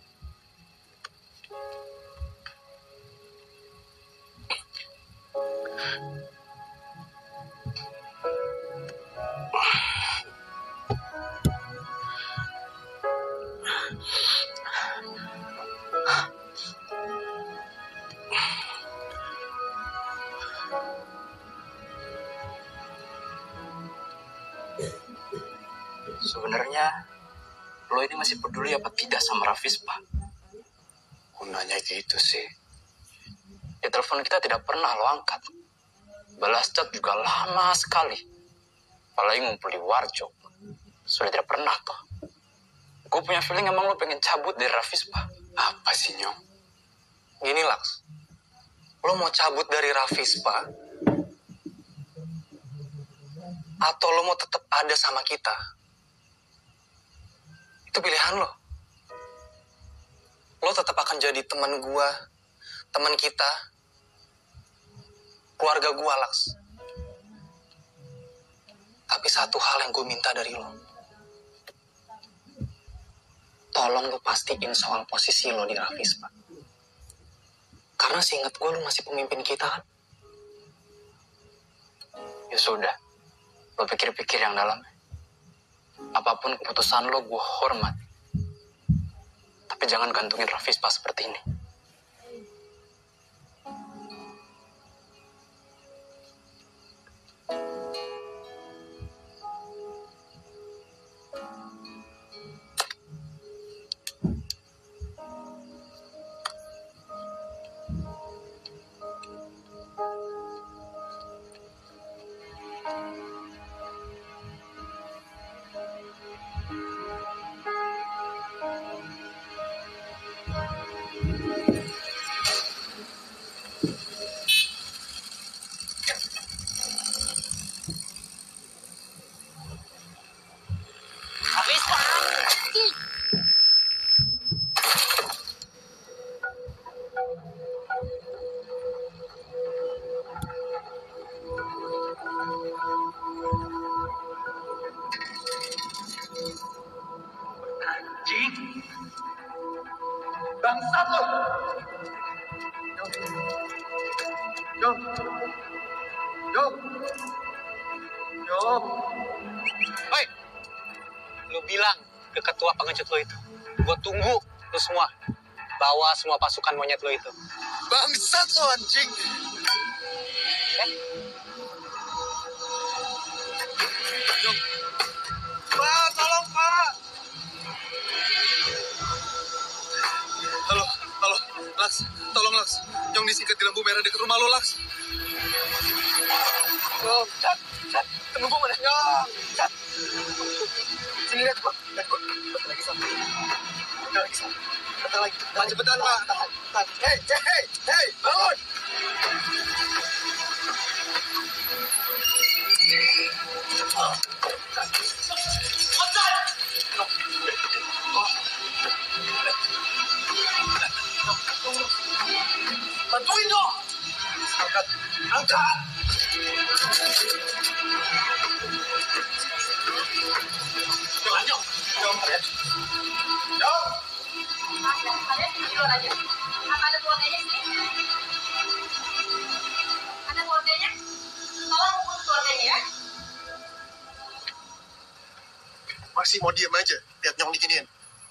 Sebenarnya lo ini masih peduli apa tidak sama Rafis, Pak? Gunanya gitu sih. Ya telepon kita tidak pernah lo angkat. Balas chat juga lama sekali. Apalagi ngumpul di warjok. Sudah tidak pernah toh. Gue punya feeling emang lo pengen cabut dari Rafis, Pak. Apa sih, Nyong? Gini, Laks. Lo mau cabut dari Rafis, Pak? Atau lo mau tetap ada sama kita? Itu pilihan lo. Lo tetap akan jadi teman gua, teman kita, keluarga gua, Laks. Tapi satu hal yang gue minta dari lo. Tolong lo pastiin soal posisi lo di Rafis, Pak. Karena seingat gue lo masih pemimpin kita, kan? Ya sudah. Lo pikir-pikir yang dalam. Apapun keputusan lo, gue hormat. Tapi jangan gantungin Rafis Pak seperti ini. Bangsat lo! Yom. Hei! Lu bilang ke ketua pengecut lo itu. Gue tunggu lu semua. Bawa semua pasukan monyet lo itu. Bangsat lo, anjing! Pak, tolong, Pak! Halo, Laks. Tolong, Laks. Yang disingkat di lampu merah dekat rumah lo, Laks. Yom, Cat. Temen gue mana? Yom, Cat. Sini, lihat, Pak. Bentar lagi sampai. Bentar lagi. Cepetan, Pak. Hei, bangun! Bantuin dong! Angkat! Jom. Kalian di luar aja. Apa ada keluarganya sih? Ada keluarganya? Tolong urus keluarganya ya. Masih mau diem aja, lihat Nyong diginiin.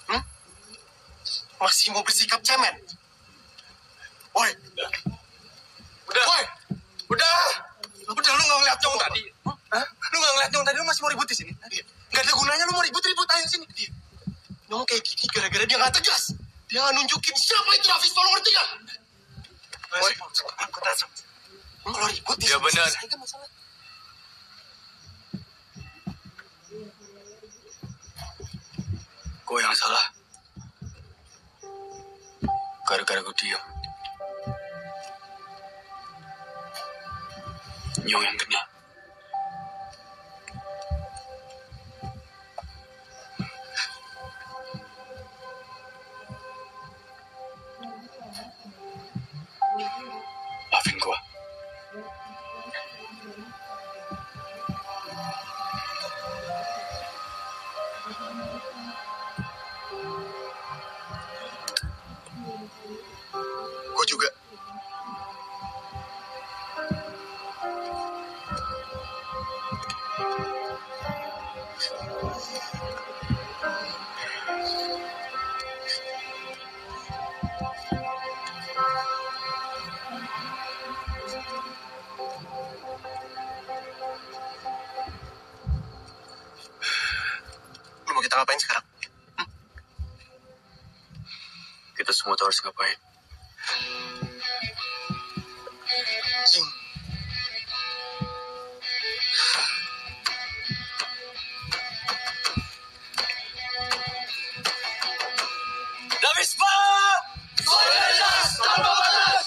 Masih mau bersikap cemen. Woi. Udah. Lu nggak ngeliat Nyong tadi? Hah? Lu nggak ngeliat Nyong tadi, lu masih mau ribut di sini? Nggak ada gunanya lu mau ribut ayo sini. Nyong kayak gini gara-gara dia nggak tegas. Dia nggak nunjukin siapa itu Hafiz, lo ngerti nggak? Angkut aja. Kalau ribut di sini, selesai masalah. Gue yang salah. Gara-gara gue diam. Nyong yang kena. Maafin gue. Gue juga. Lu mau kita ngapain sekarang? Kita semua tahu harus ngapain. Jing. Davispa! Solidaritas tanpa batas!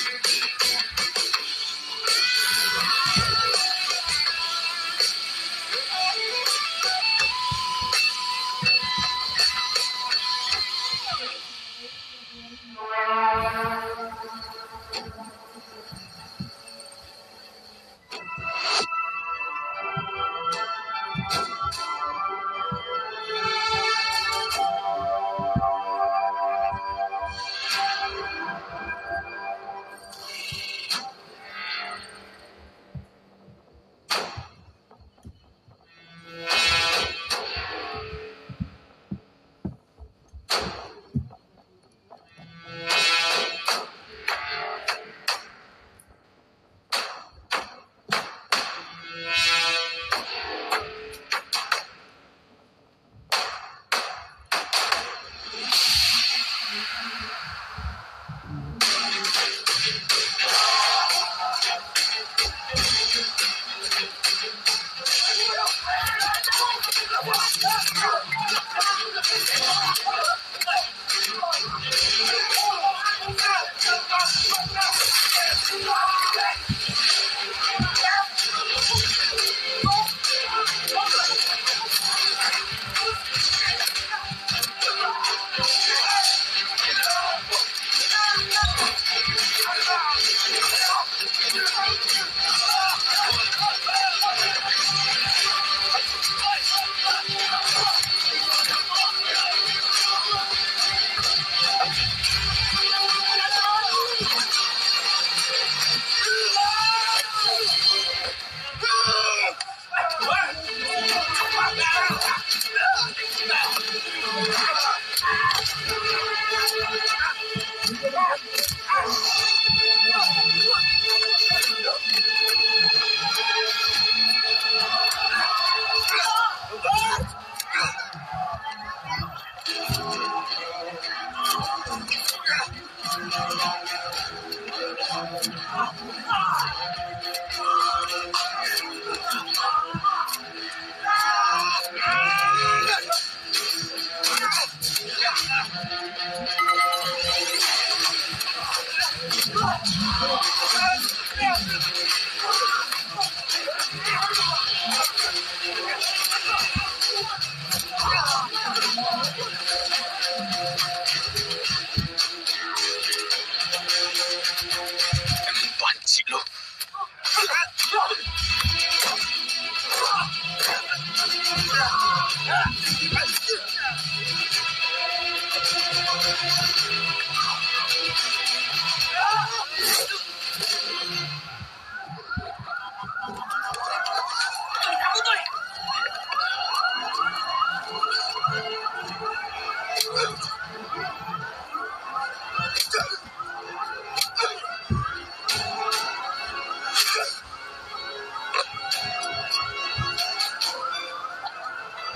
Panci lo.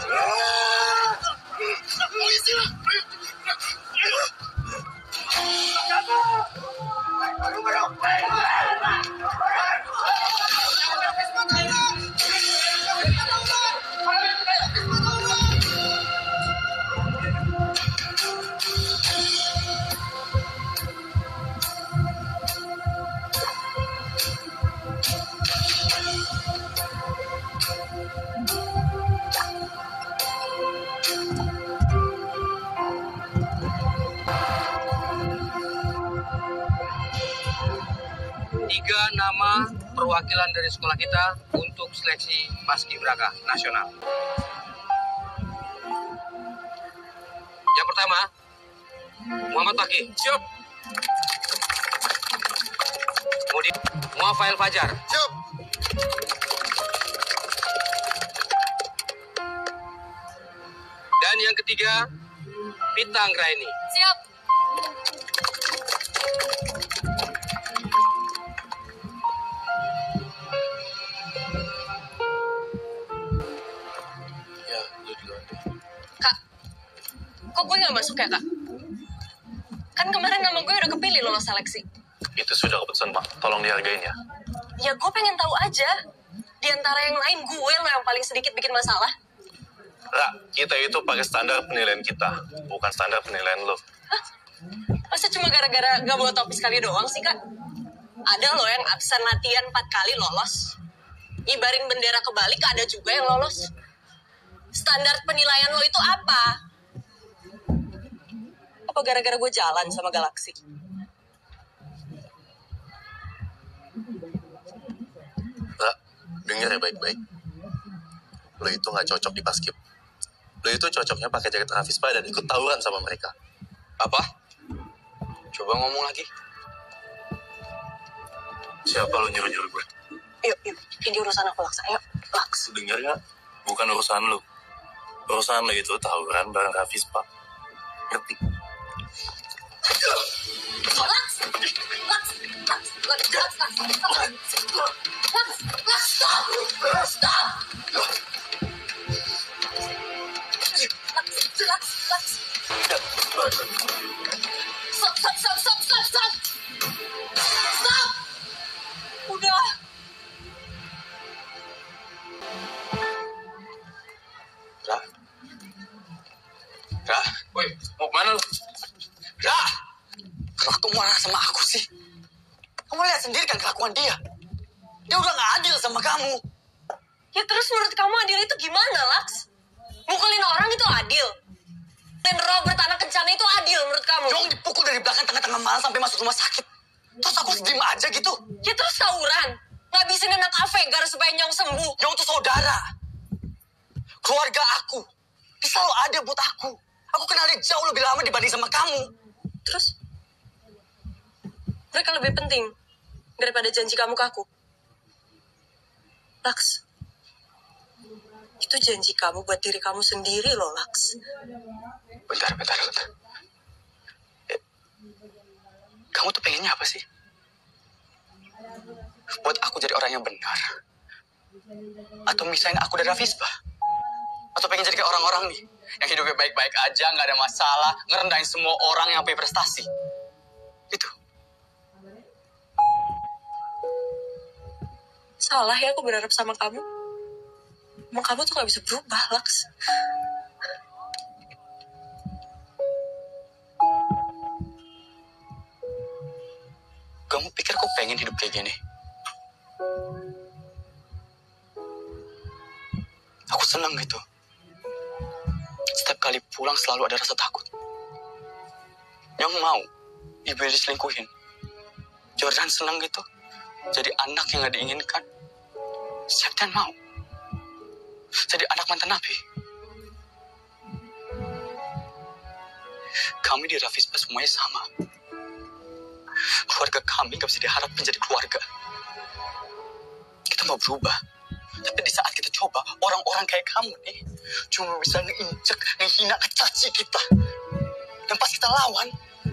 Tiga nama perwakilan dari sekolah kita untuk seleksi Paskibraka nasional. Yang pertama, Muhammad Fakih. Siap. Kemudian Muafail Fajar. Siap. Dan yang ketiga, Pita Anggraini. Siap. Ya, lu juga. Kak, kok gue gak masuk ya, Kak? Kan kemarin nama gue udah kepilih lolos seleksi. Itu sudah keputusan, Pak. Tolong dihargain ya. Ya gue pengen tahu aja. Di antara yang lain, gue lo yang paling sedikit bikin masalah. Ra, kita itu pakai standar penilaian kita, bukan standar penilaian lo. Hah? Masa cuma gara-gara gak bawa topi sekali doang sih, Kak? Ada loh yang absen latihan 4 kali lolos. Ibarin bendera kebalik, ada juga yang lolos. Standar penilaian lo itu apa? Apa gara-gara gue jalan sama Galaksi? Ra, denger ya baik-baik. Lo itu nggak cocok di Paskib. Lo itu cocoknya pakai jaket Rafispa dan ikut tawuran sama mereka. Apa? Coba ngomong lagi. Siapa lo nyuruh-nyuruh gue? Yuk, ini urusan aku, Laks. Ayo, Laks. Dengar nggak? Bukan urusan lo. Urusan lo itu tawuran bareng Rafispa. Ngerti? Laks! Stop! Stop! Udah. Ra, woi, mau kemana lu? Ra, kenapa kamu marah sama aku sih? Kamu lihat sendiri kan kelakuan dia. Dia udah gak adil sama kamu. Ya terus menurut kamu adil itu gimana, Laks? Mukulin orang itu adil? Dan Robert anak kencana itu adil menurut kamu? Jong dipukul dari belakang tengah-tengah malam sampai masuk rumah sakit. Terus aku diem aja gitu. Ya terus tawuran? Ngabisin anak Avegar supaya Nyong sembuh? Jong tuh saudara. Keluarga aku. Dia selalu ada buat aku. Aku kenal dia jauh lebih lama dibanding sama kamu. Terus? Mereka lebih penting daripada janji kamu ke aku. Laks, itu janji kamu buat diri kamu sendiri loh, Laks. Bentar. Kamu tuh pengennya apa sih? Buat aku jadi orang yang benar? Atau misalnya aku dari Rafispa? Atau pengen jadi kayak orang-orang nih, yang hidupnya baik-baik aja, gak ada masalah, ngerendahin semua orang yang punya prestasi? Itu. Salah ya aku berharap sama kamu. Emang kamu tuh gak bisa berubah, Laks. Kamu pikir aku pengen hidup kayak gini? Aku senang gitu. Setiap kali pulang selalu ada rasa takut. Yang mau ibu diselingkuhin. Jordan senang gitu. Jadi anak yang gak diinginkan. Septian mau. Jadi anak mantan Nabi. Kami di Rafispa semuanya sama. Keluarga kami gak bisa diharap menjadi keluarga. Kita mau berubah. Tapi di saat kita coba, orang-orang kayak kamu nih cuma bisa ngeinjek, ngehina, ngecaci kita. Dan pas kita lawan,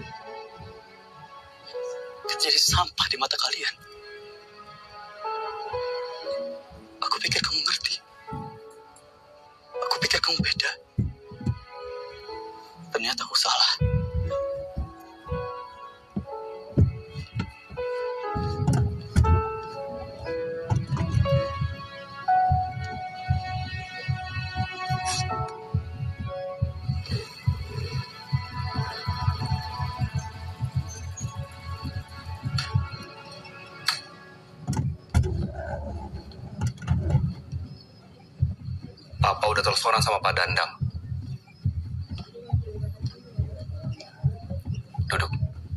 kita jadi sampah di mata kalian. Aku pikir kamu ngerti. Aku pikir kamu beda. Ternyata aku salah. Papa udah teleponan sama Pak Dandang. Duduk.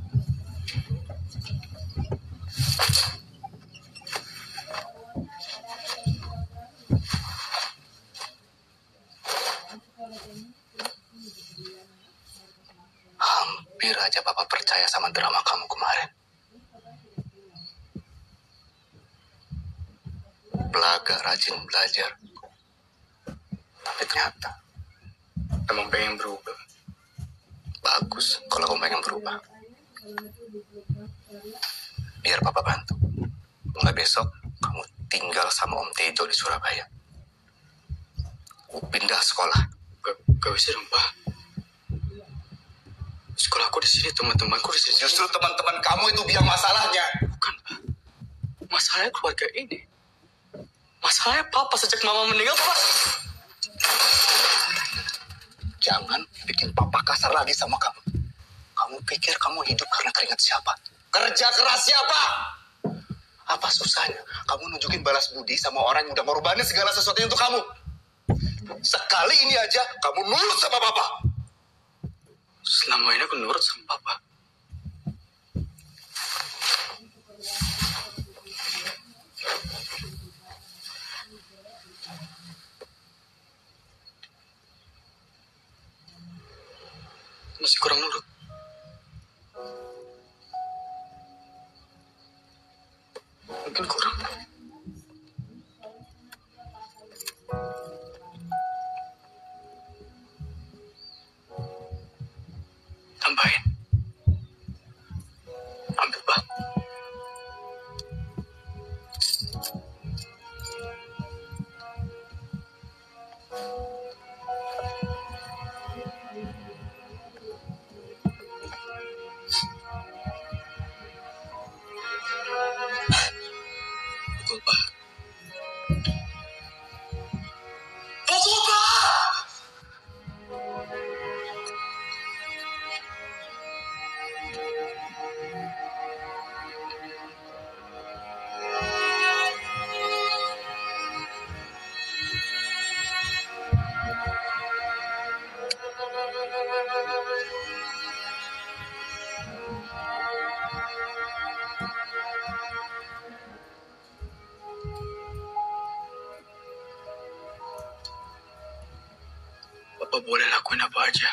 Hampir aja Papa percaya sama drama kamu kemarin. Belaga, rajin belajar. Tapi ternyata Emang pengen berubah. bagus kalau kamu pengen berubah. Biar Papa bantu. Mulai besok kamu tinggal sama Om Tejo di Surabaya. Pindah sekolah. Gak bisa dong, Pak. Sekolah aku di sini, teman-temanku di sini. Justru teman-teman kamu itu biang masalahnya. Bukan, Pak. Masalahnya keluarga ini. Masalahnya Papa sejak Mama meninggal, Pak. Jangan bikin Papa kasar lagi sama kamu. Kamu pikir kamu hidup karena keringat siapa? Kerja keras siapa? Apa susahnya kamu nunjukin balas budi sama orang yang udah ngorbanin segala sesuatunya untuk kamu? Sekali ini aja kamu nurut sama Papa. Selama ini aku nurut sama Papa. Masih kurang nurut. Mungkin kurang. Tambahin. Ambil, Pak. Pukul, Pak. Pukul, Pak! Papa boleh lakuin apa aja.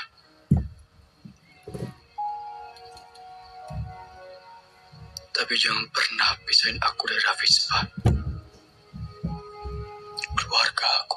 Tapi jangan pernah pisahin aku dari Hafiz, Pak. Keluarga aku.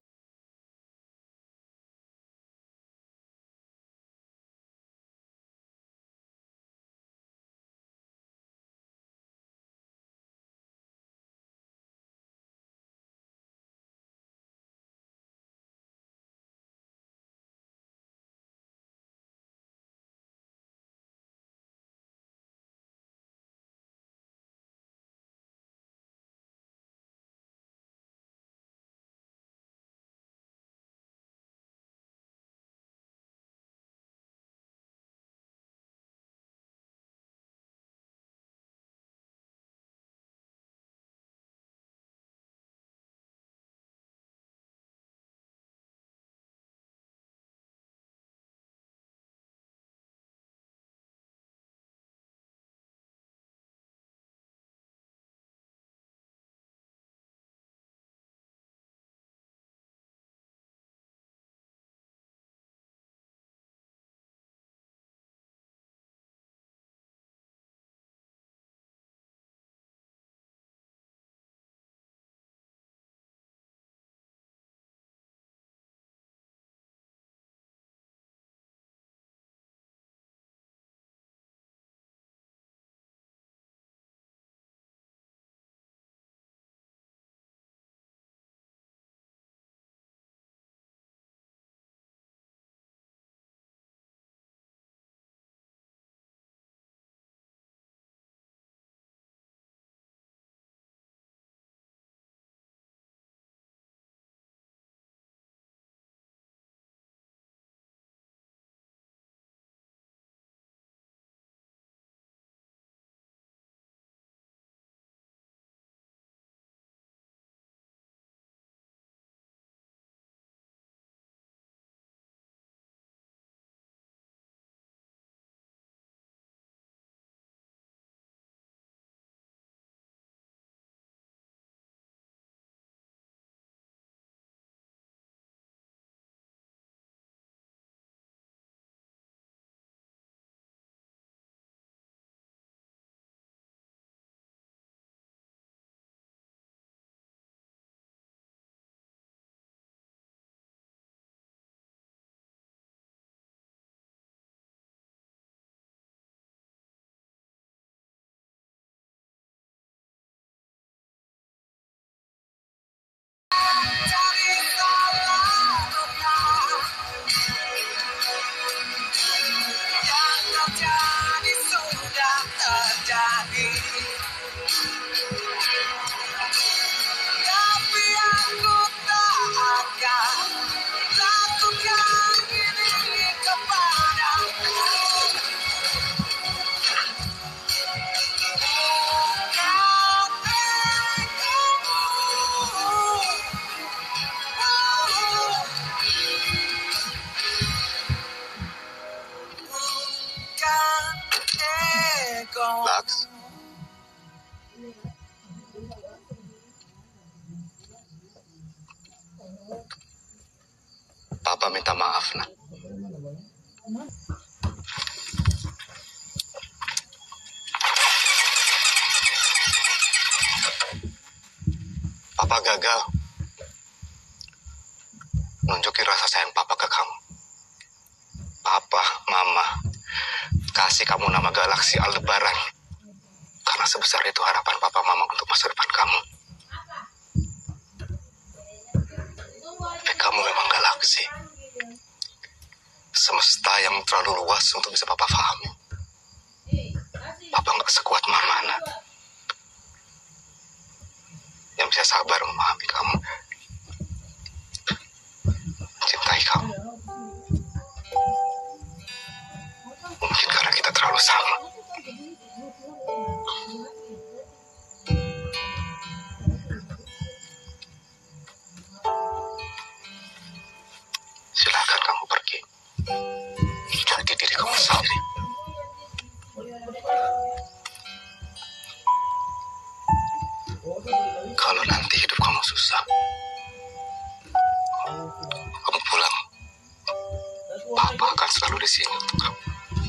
Papa minta maaf, nak. Papa gagal nunjukin rasa sayang Papa ke kamu. Papa, Mama, kasih kamu nama Galaksi Aldebaran. Karena sebesar itu harapan Papa Mama untuk masa depan kamu. Tapi kamu memang galaksi. Semesta yang terlalu luas untuk bisa Papa pahami. Papa nggak sekuat Mama, nak. Yang bisa sabar memahami kamu. Mencintai kamu. Mungkin karena kita terlalu sama. Silakan kamu pergi. Jadi diri kamu sendiri. Kalau nanti hidup kamu susah, kamu pulang. Papa akan selalu di sini untuk kamu.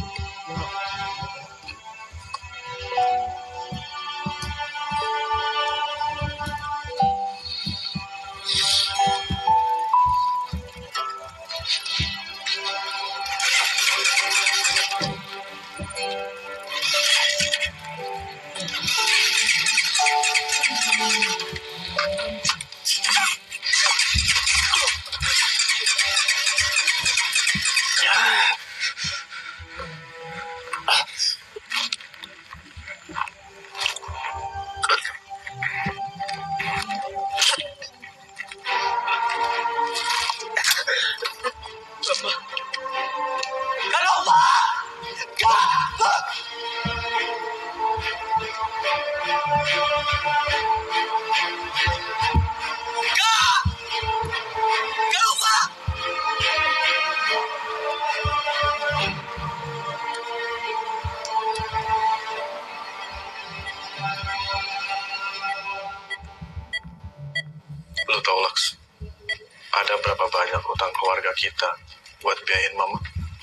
Lo tau, Laks, ada berapa banyak utang keluarga kita buat biayain Mama?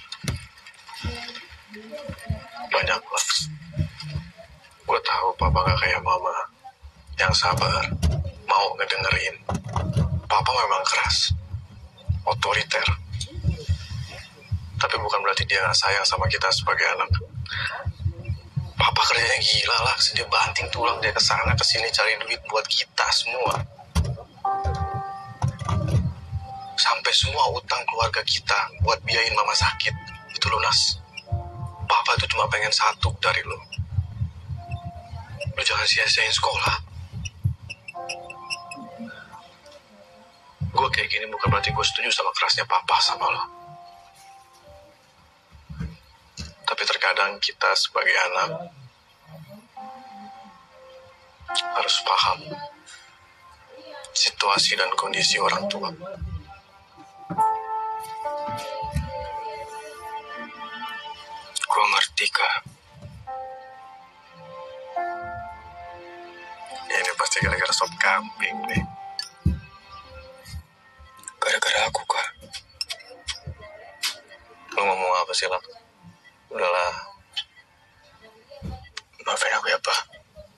Banyak, Laks. Gue tahu Papa gak kayak Mama, yang sabar, mau ngedengerin. Papa memang keras, otoriter. Tapi bukan berarti dia gak sayang sama kita sebagai anak. Papa kerjanya gila, Laks. Dia banting tulang, dia kesana kesini cari duit buat kita semua. Sampai semua utang keluarga kita buat biayain Mama sakit itu lunas. Papa itu cuma pengen satu dari lo. Lo jangan sia-siain sekolah. Gue kayak gini bukan berarti gue setuju sama kerasnya Papa sama lo. Tapi terkadang kita sebagai anak harus paham situasi dan kondisi orang tua. Gue ngerti, Kak. Ini pasti gara-gara sop kambing nih. Gara-gara aku, Kak. Lo ngomong apa sih, Lak? Udahlah. Maafin aku ya, Pak.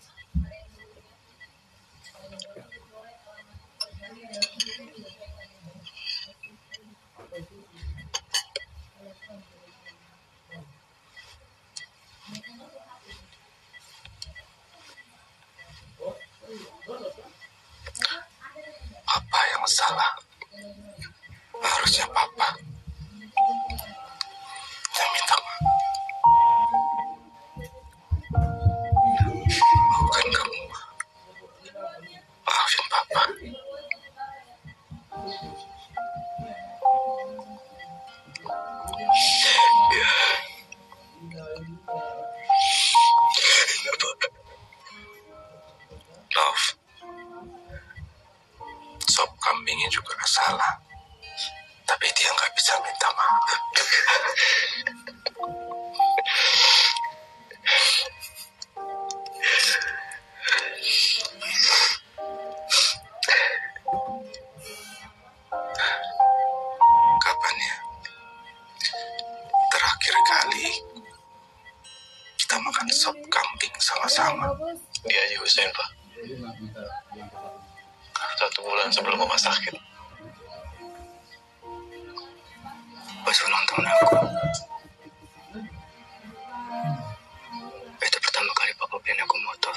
Papa yang salah. Harusnya Papa yang minta maaf. Bukan kamu. Maafin Papa. Ya. Love. Sop kambingnya juga salah. Tapi dia nggak bisa minta maaf. Kapan sop kambing sama-sama. Dia aja Hussein, Pak. 1 bulan sebelum Mama sakit. Pas ulang tahun aku. Itu pertama kali Papa beliin aku motor.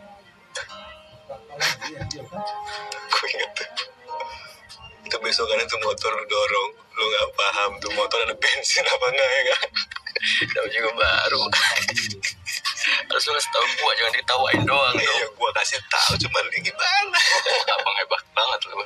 Gue inget tuh. Itu besokan itu motor lu dorong. Lu gak paham tuh motor ada bensin apa enggak ya kan? Tahu juga baru. Harus lu kasih tahu gua, jangan ditawain doang. Iya, gua kasih tahu cuma ini gimana. Abang hebat banget lu.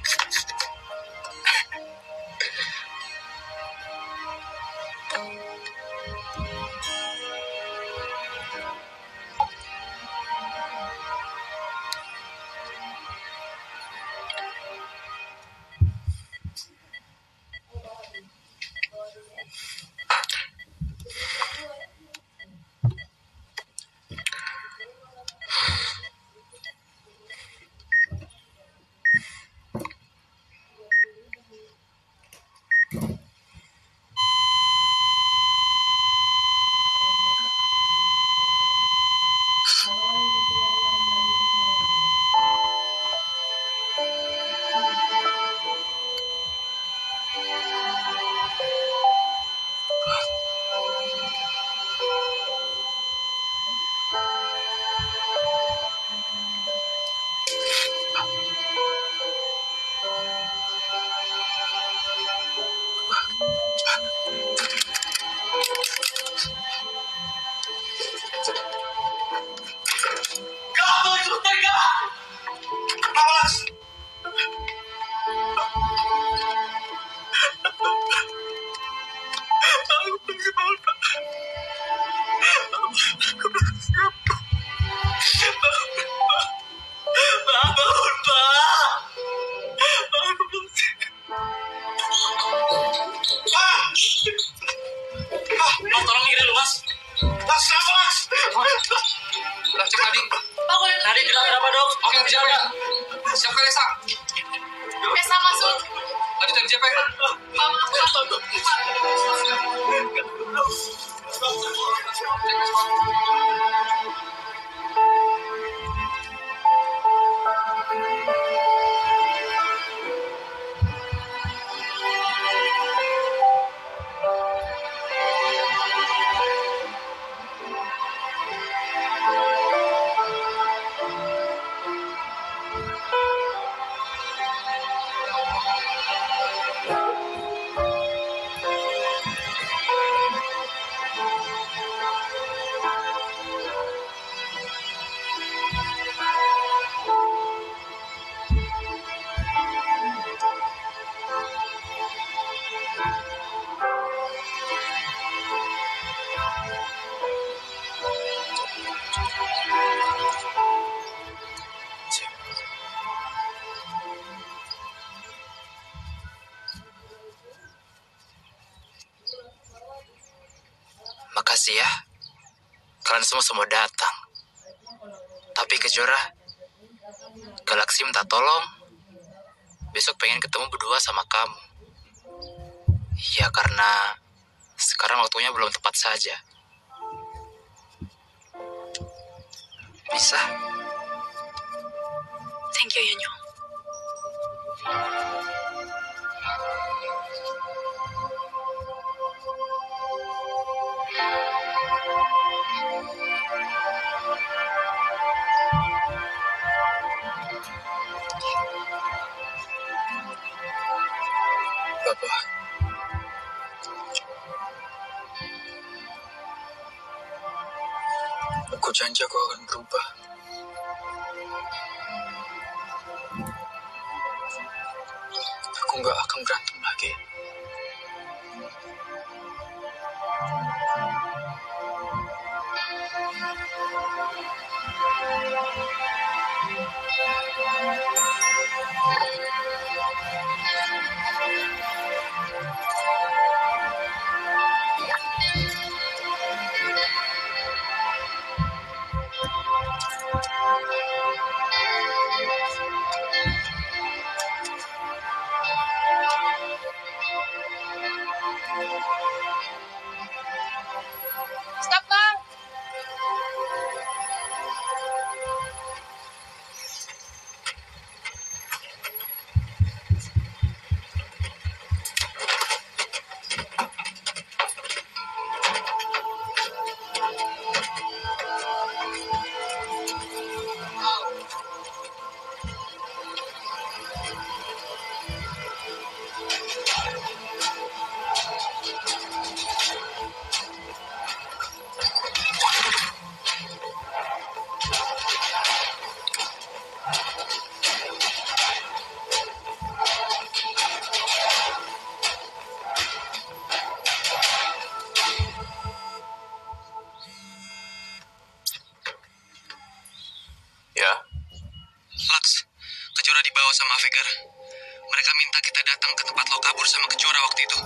Makasih ya, kalian semua datang. Tapi Kejora, Galaksi minta tolong, besok pengen ketemu berdua sama kamu. Ya karena sekarang waktunya belum tepat saja. Bisa? Thank you, Yanyo. Bapak, aku janji aku akan berubah. Aku nggak akan berantem lagi. Stop, Bang. Vega. Mereka minta kita datang ke tempat lo kabur sama Kejora waktu itu.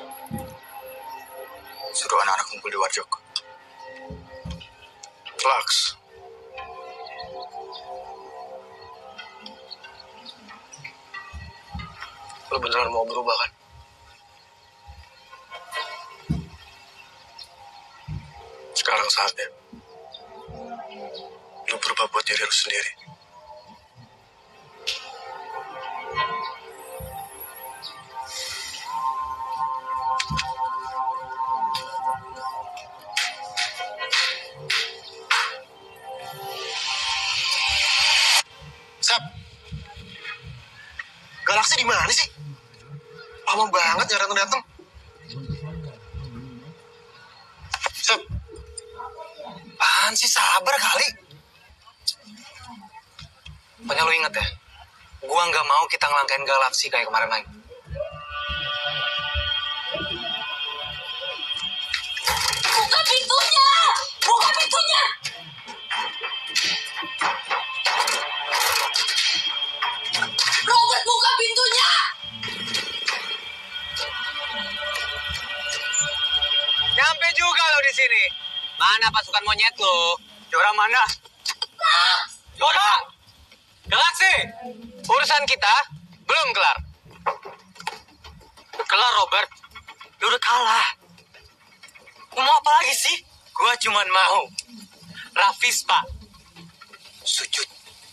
Suruh anak-anak kumpul di Warjok. Lux. Lo beneran mau berubah kan? Sekarang saatnya lo berubah buat diri lo sendiri. Sap, Galaksi di mana sih? Lama banget nggak datang-datang. Sap, apaan sih, sabar kali. Pokoknya lo inget ya, gua nggak mau kita ngelangkain Galaksi kayak kemarin lagi. Buka pintunya! Buka pintunya! Robert, buka pintunya! Nyampe juga lo di sini. Mana pasukan monyet lo? Jora mana? Jora! Galaksi! Urusan kita belum kelar. Kelar, Robert. Lu udah kalah. Mau apa lagi sih? Gua cuman mau Rafis, Pak. Sujud.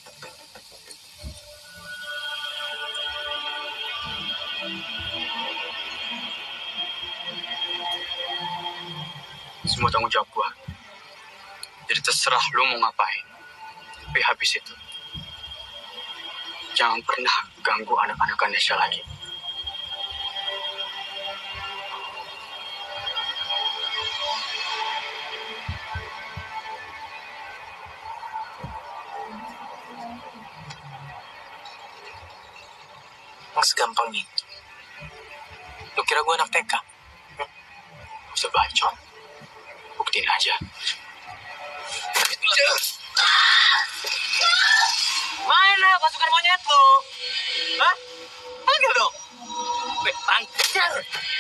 Semua tanggung jawab gua. Jadi terserah lu mau ngapain. Tapi habis itu, jangan pernah ganggu anak-anak Ganesha lagi. Mas gampang nih. Lu kira gue anak TK? Bisa bacot. Buktiin aja. Mana pasukan monyet lo? Hah? Panggil dong. Panggil.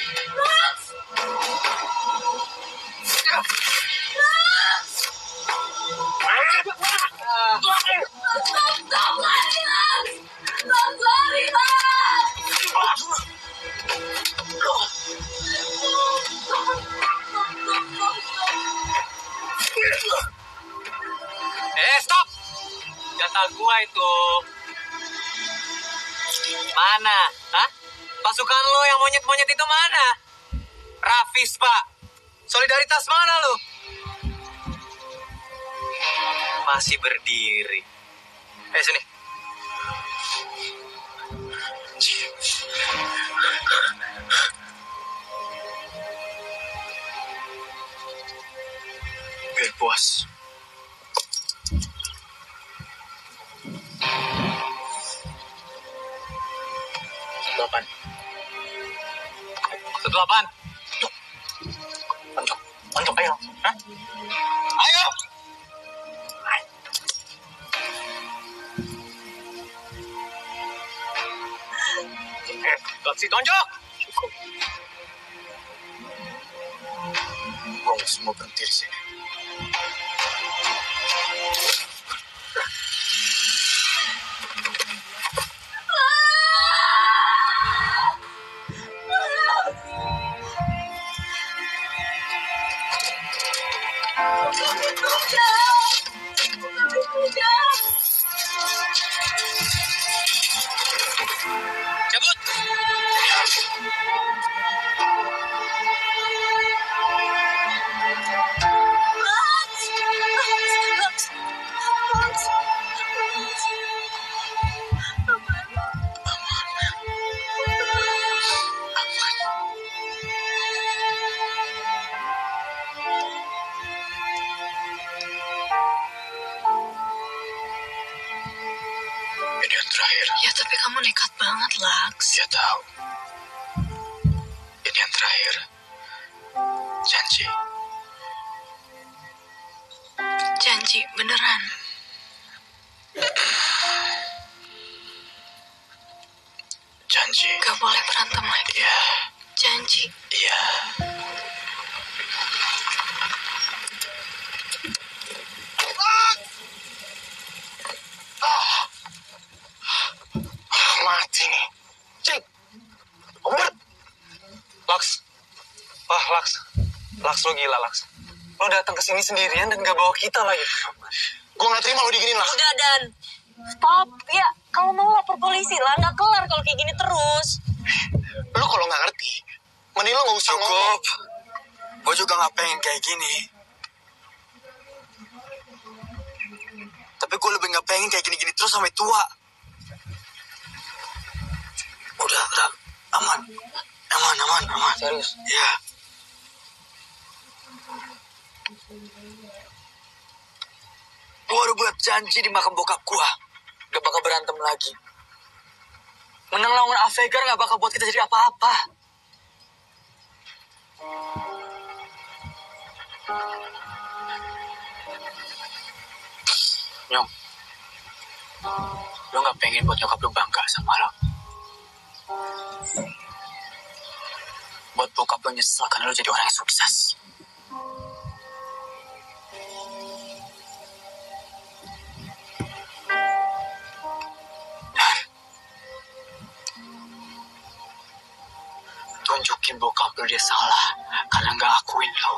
Stop! Jatah gua itu. Mana? Hah? Pasukan lo yang monyet-monyet itu mana? Rafis, Pak. Solidaritas mana lo? Masih berdiri. Sini. Biar puas. Delapan. 18. Untuk ayo. Hah? Ayo. Galaksi tonjok. Cukup. Gua mau semua berhenti di sini. Cabut. Ini yang terakhir. Ya tapi kamu nekat banget, Lux. Dia tahu. Ini yang terakhir. Janji. Janji, beneran. janji. Gak boleh berantem lagi. Iya. Janji. Iya. Mati nih. Cik. Robert. Laks. Wah, Laks. Laks, lo gila, Laks. Lo datang ke sini sendirian dan gak bawa kita lagi. Gue gak terima lo diginin, Laks. Udah, Dan. Stop. Ya, kalau mau lapor polisi lah. Gak kelar kalau kayak gini terus. Lo kalau gak ngerti, mending lo gak usah ngomong. Cukup. Gue juga gak pengen kayak gini. Tapi gue lebih gak pengen kayak gini-gini terus sampai tua. Udah. Aman. Serius? Iya. Gue udah buat janji di makam bokap gue. Gak bakal berantem lagi. Menang lawan Avegar gak bakal buat kita jadi apa-apa. Nyong, lo gak pengen buat nyokap lo bangga sama lo? Buat bokap lo nyesel karena lo jadi orang yang sukses. Dan tunjukin bokap lo dia salah karena gak akuin lo.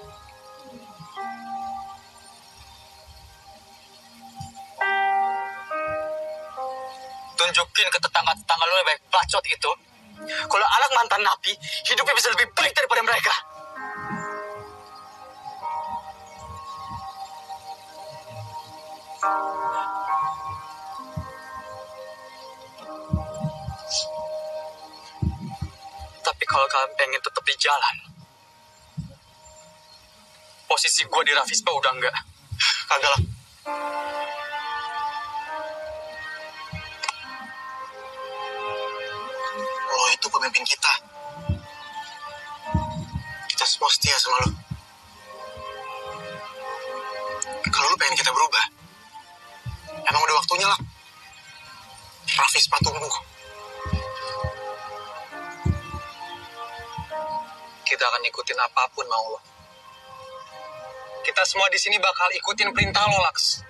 Tunjukin ke tetangga-tetangga lo yang baik bacot itu, kalau anak mantan napi hidupnya bisa lebih baik daripada mereka. Tapi kalau kalian pengen tetap di jalan, posisi gue di Rafispa udah enggak. Kagak lah. Lo itu pemimpin kita. Kita semua setia sama lo. Kalau lo pengen kita berubah, emang udah waktunya lah. Rafispa tumbuh. Kita akan ikutin apapun mau lo. Kita semua di sini bakal ikutin perintah lo, Laks.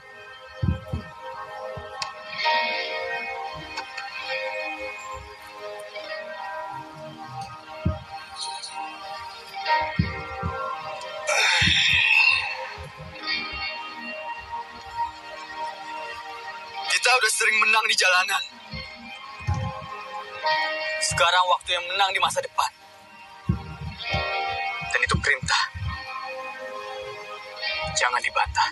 Kita udah sering menang di jalanan. Sekarang waktu yang menang di masa depan. Dan itu perintah. Jangan dibantah.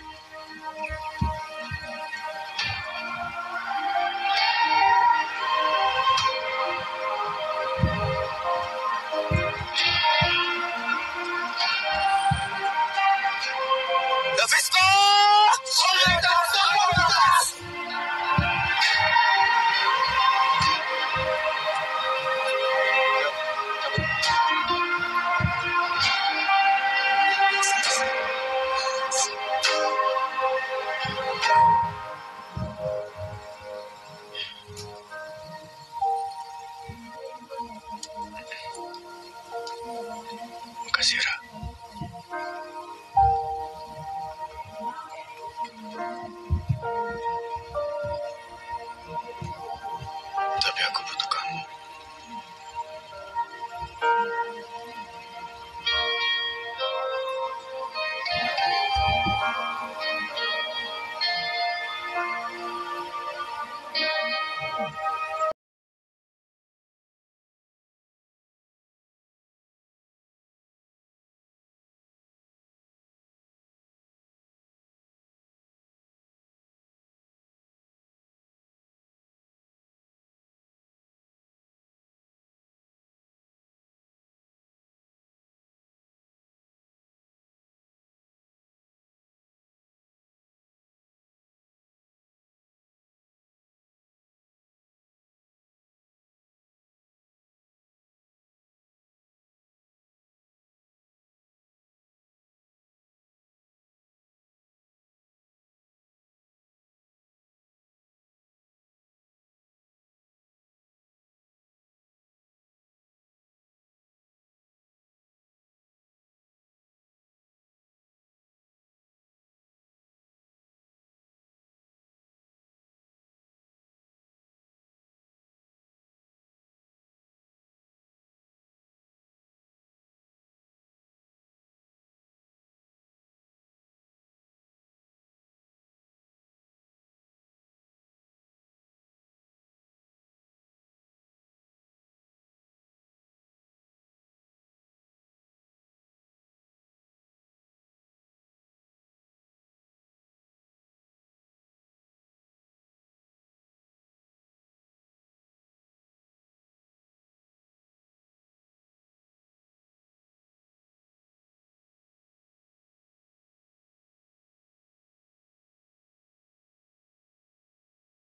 Davisko! Makasih, Ra.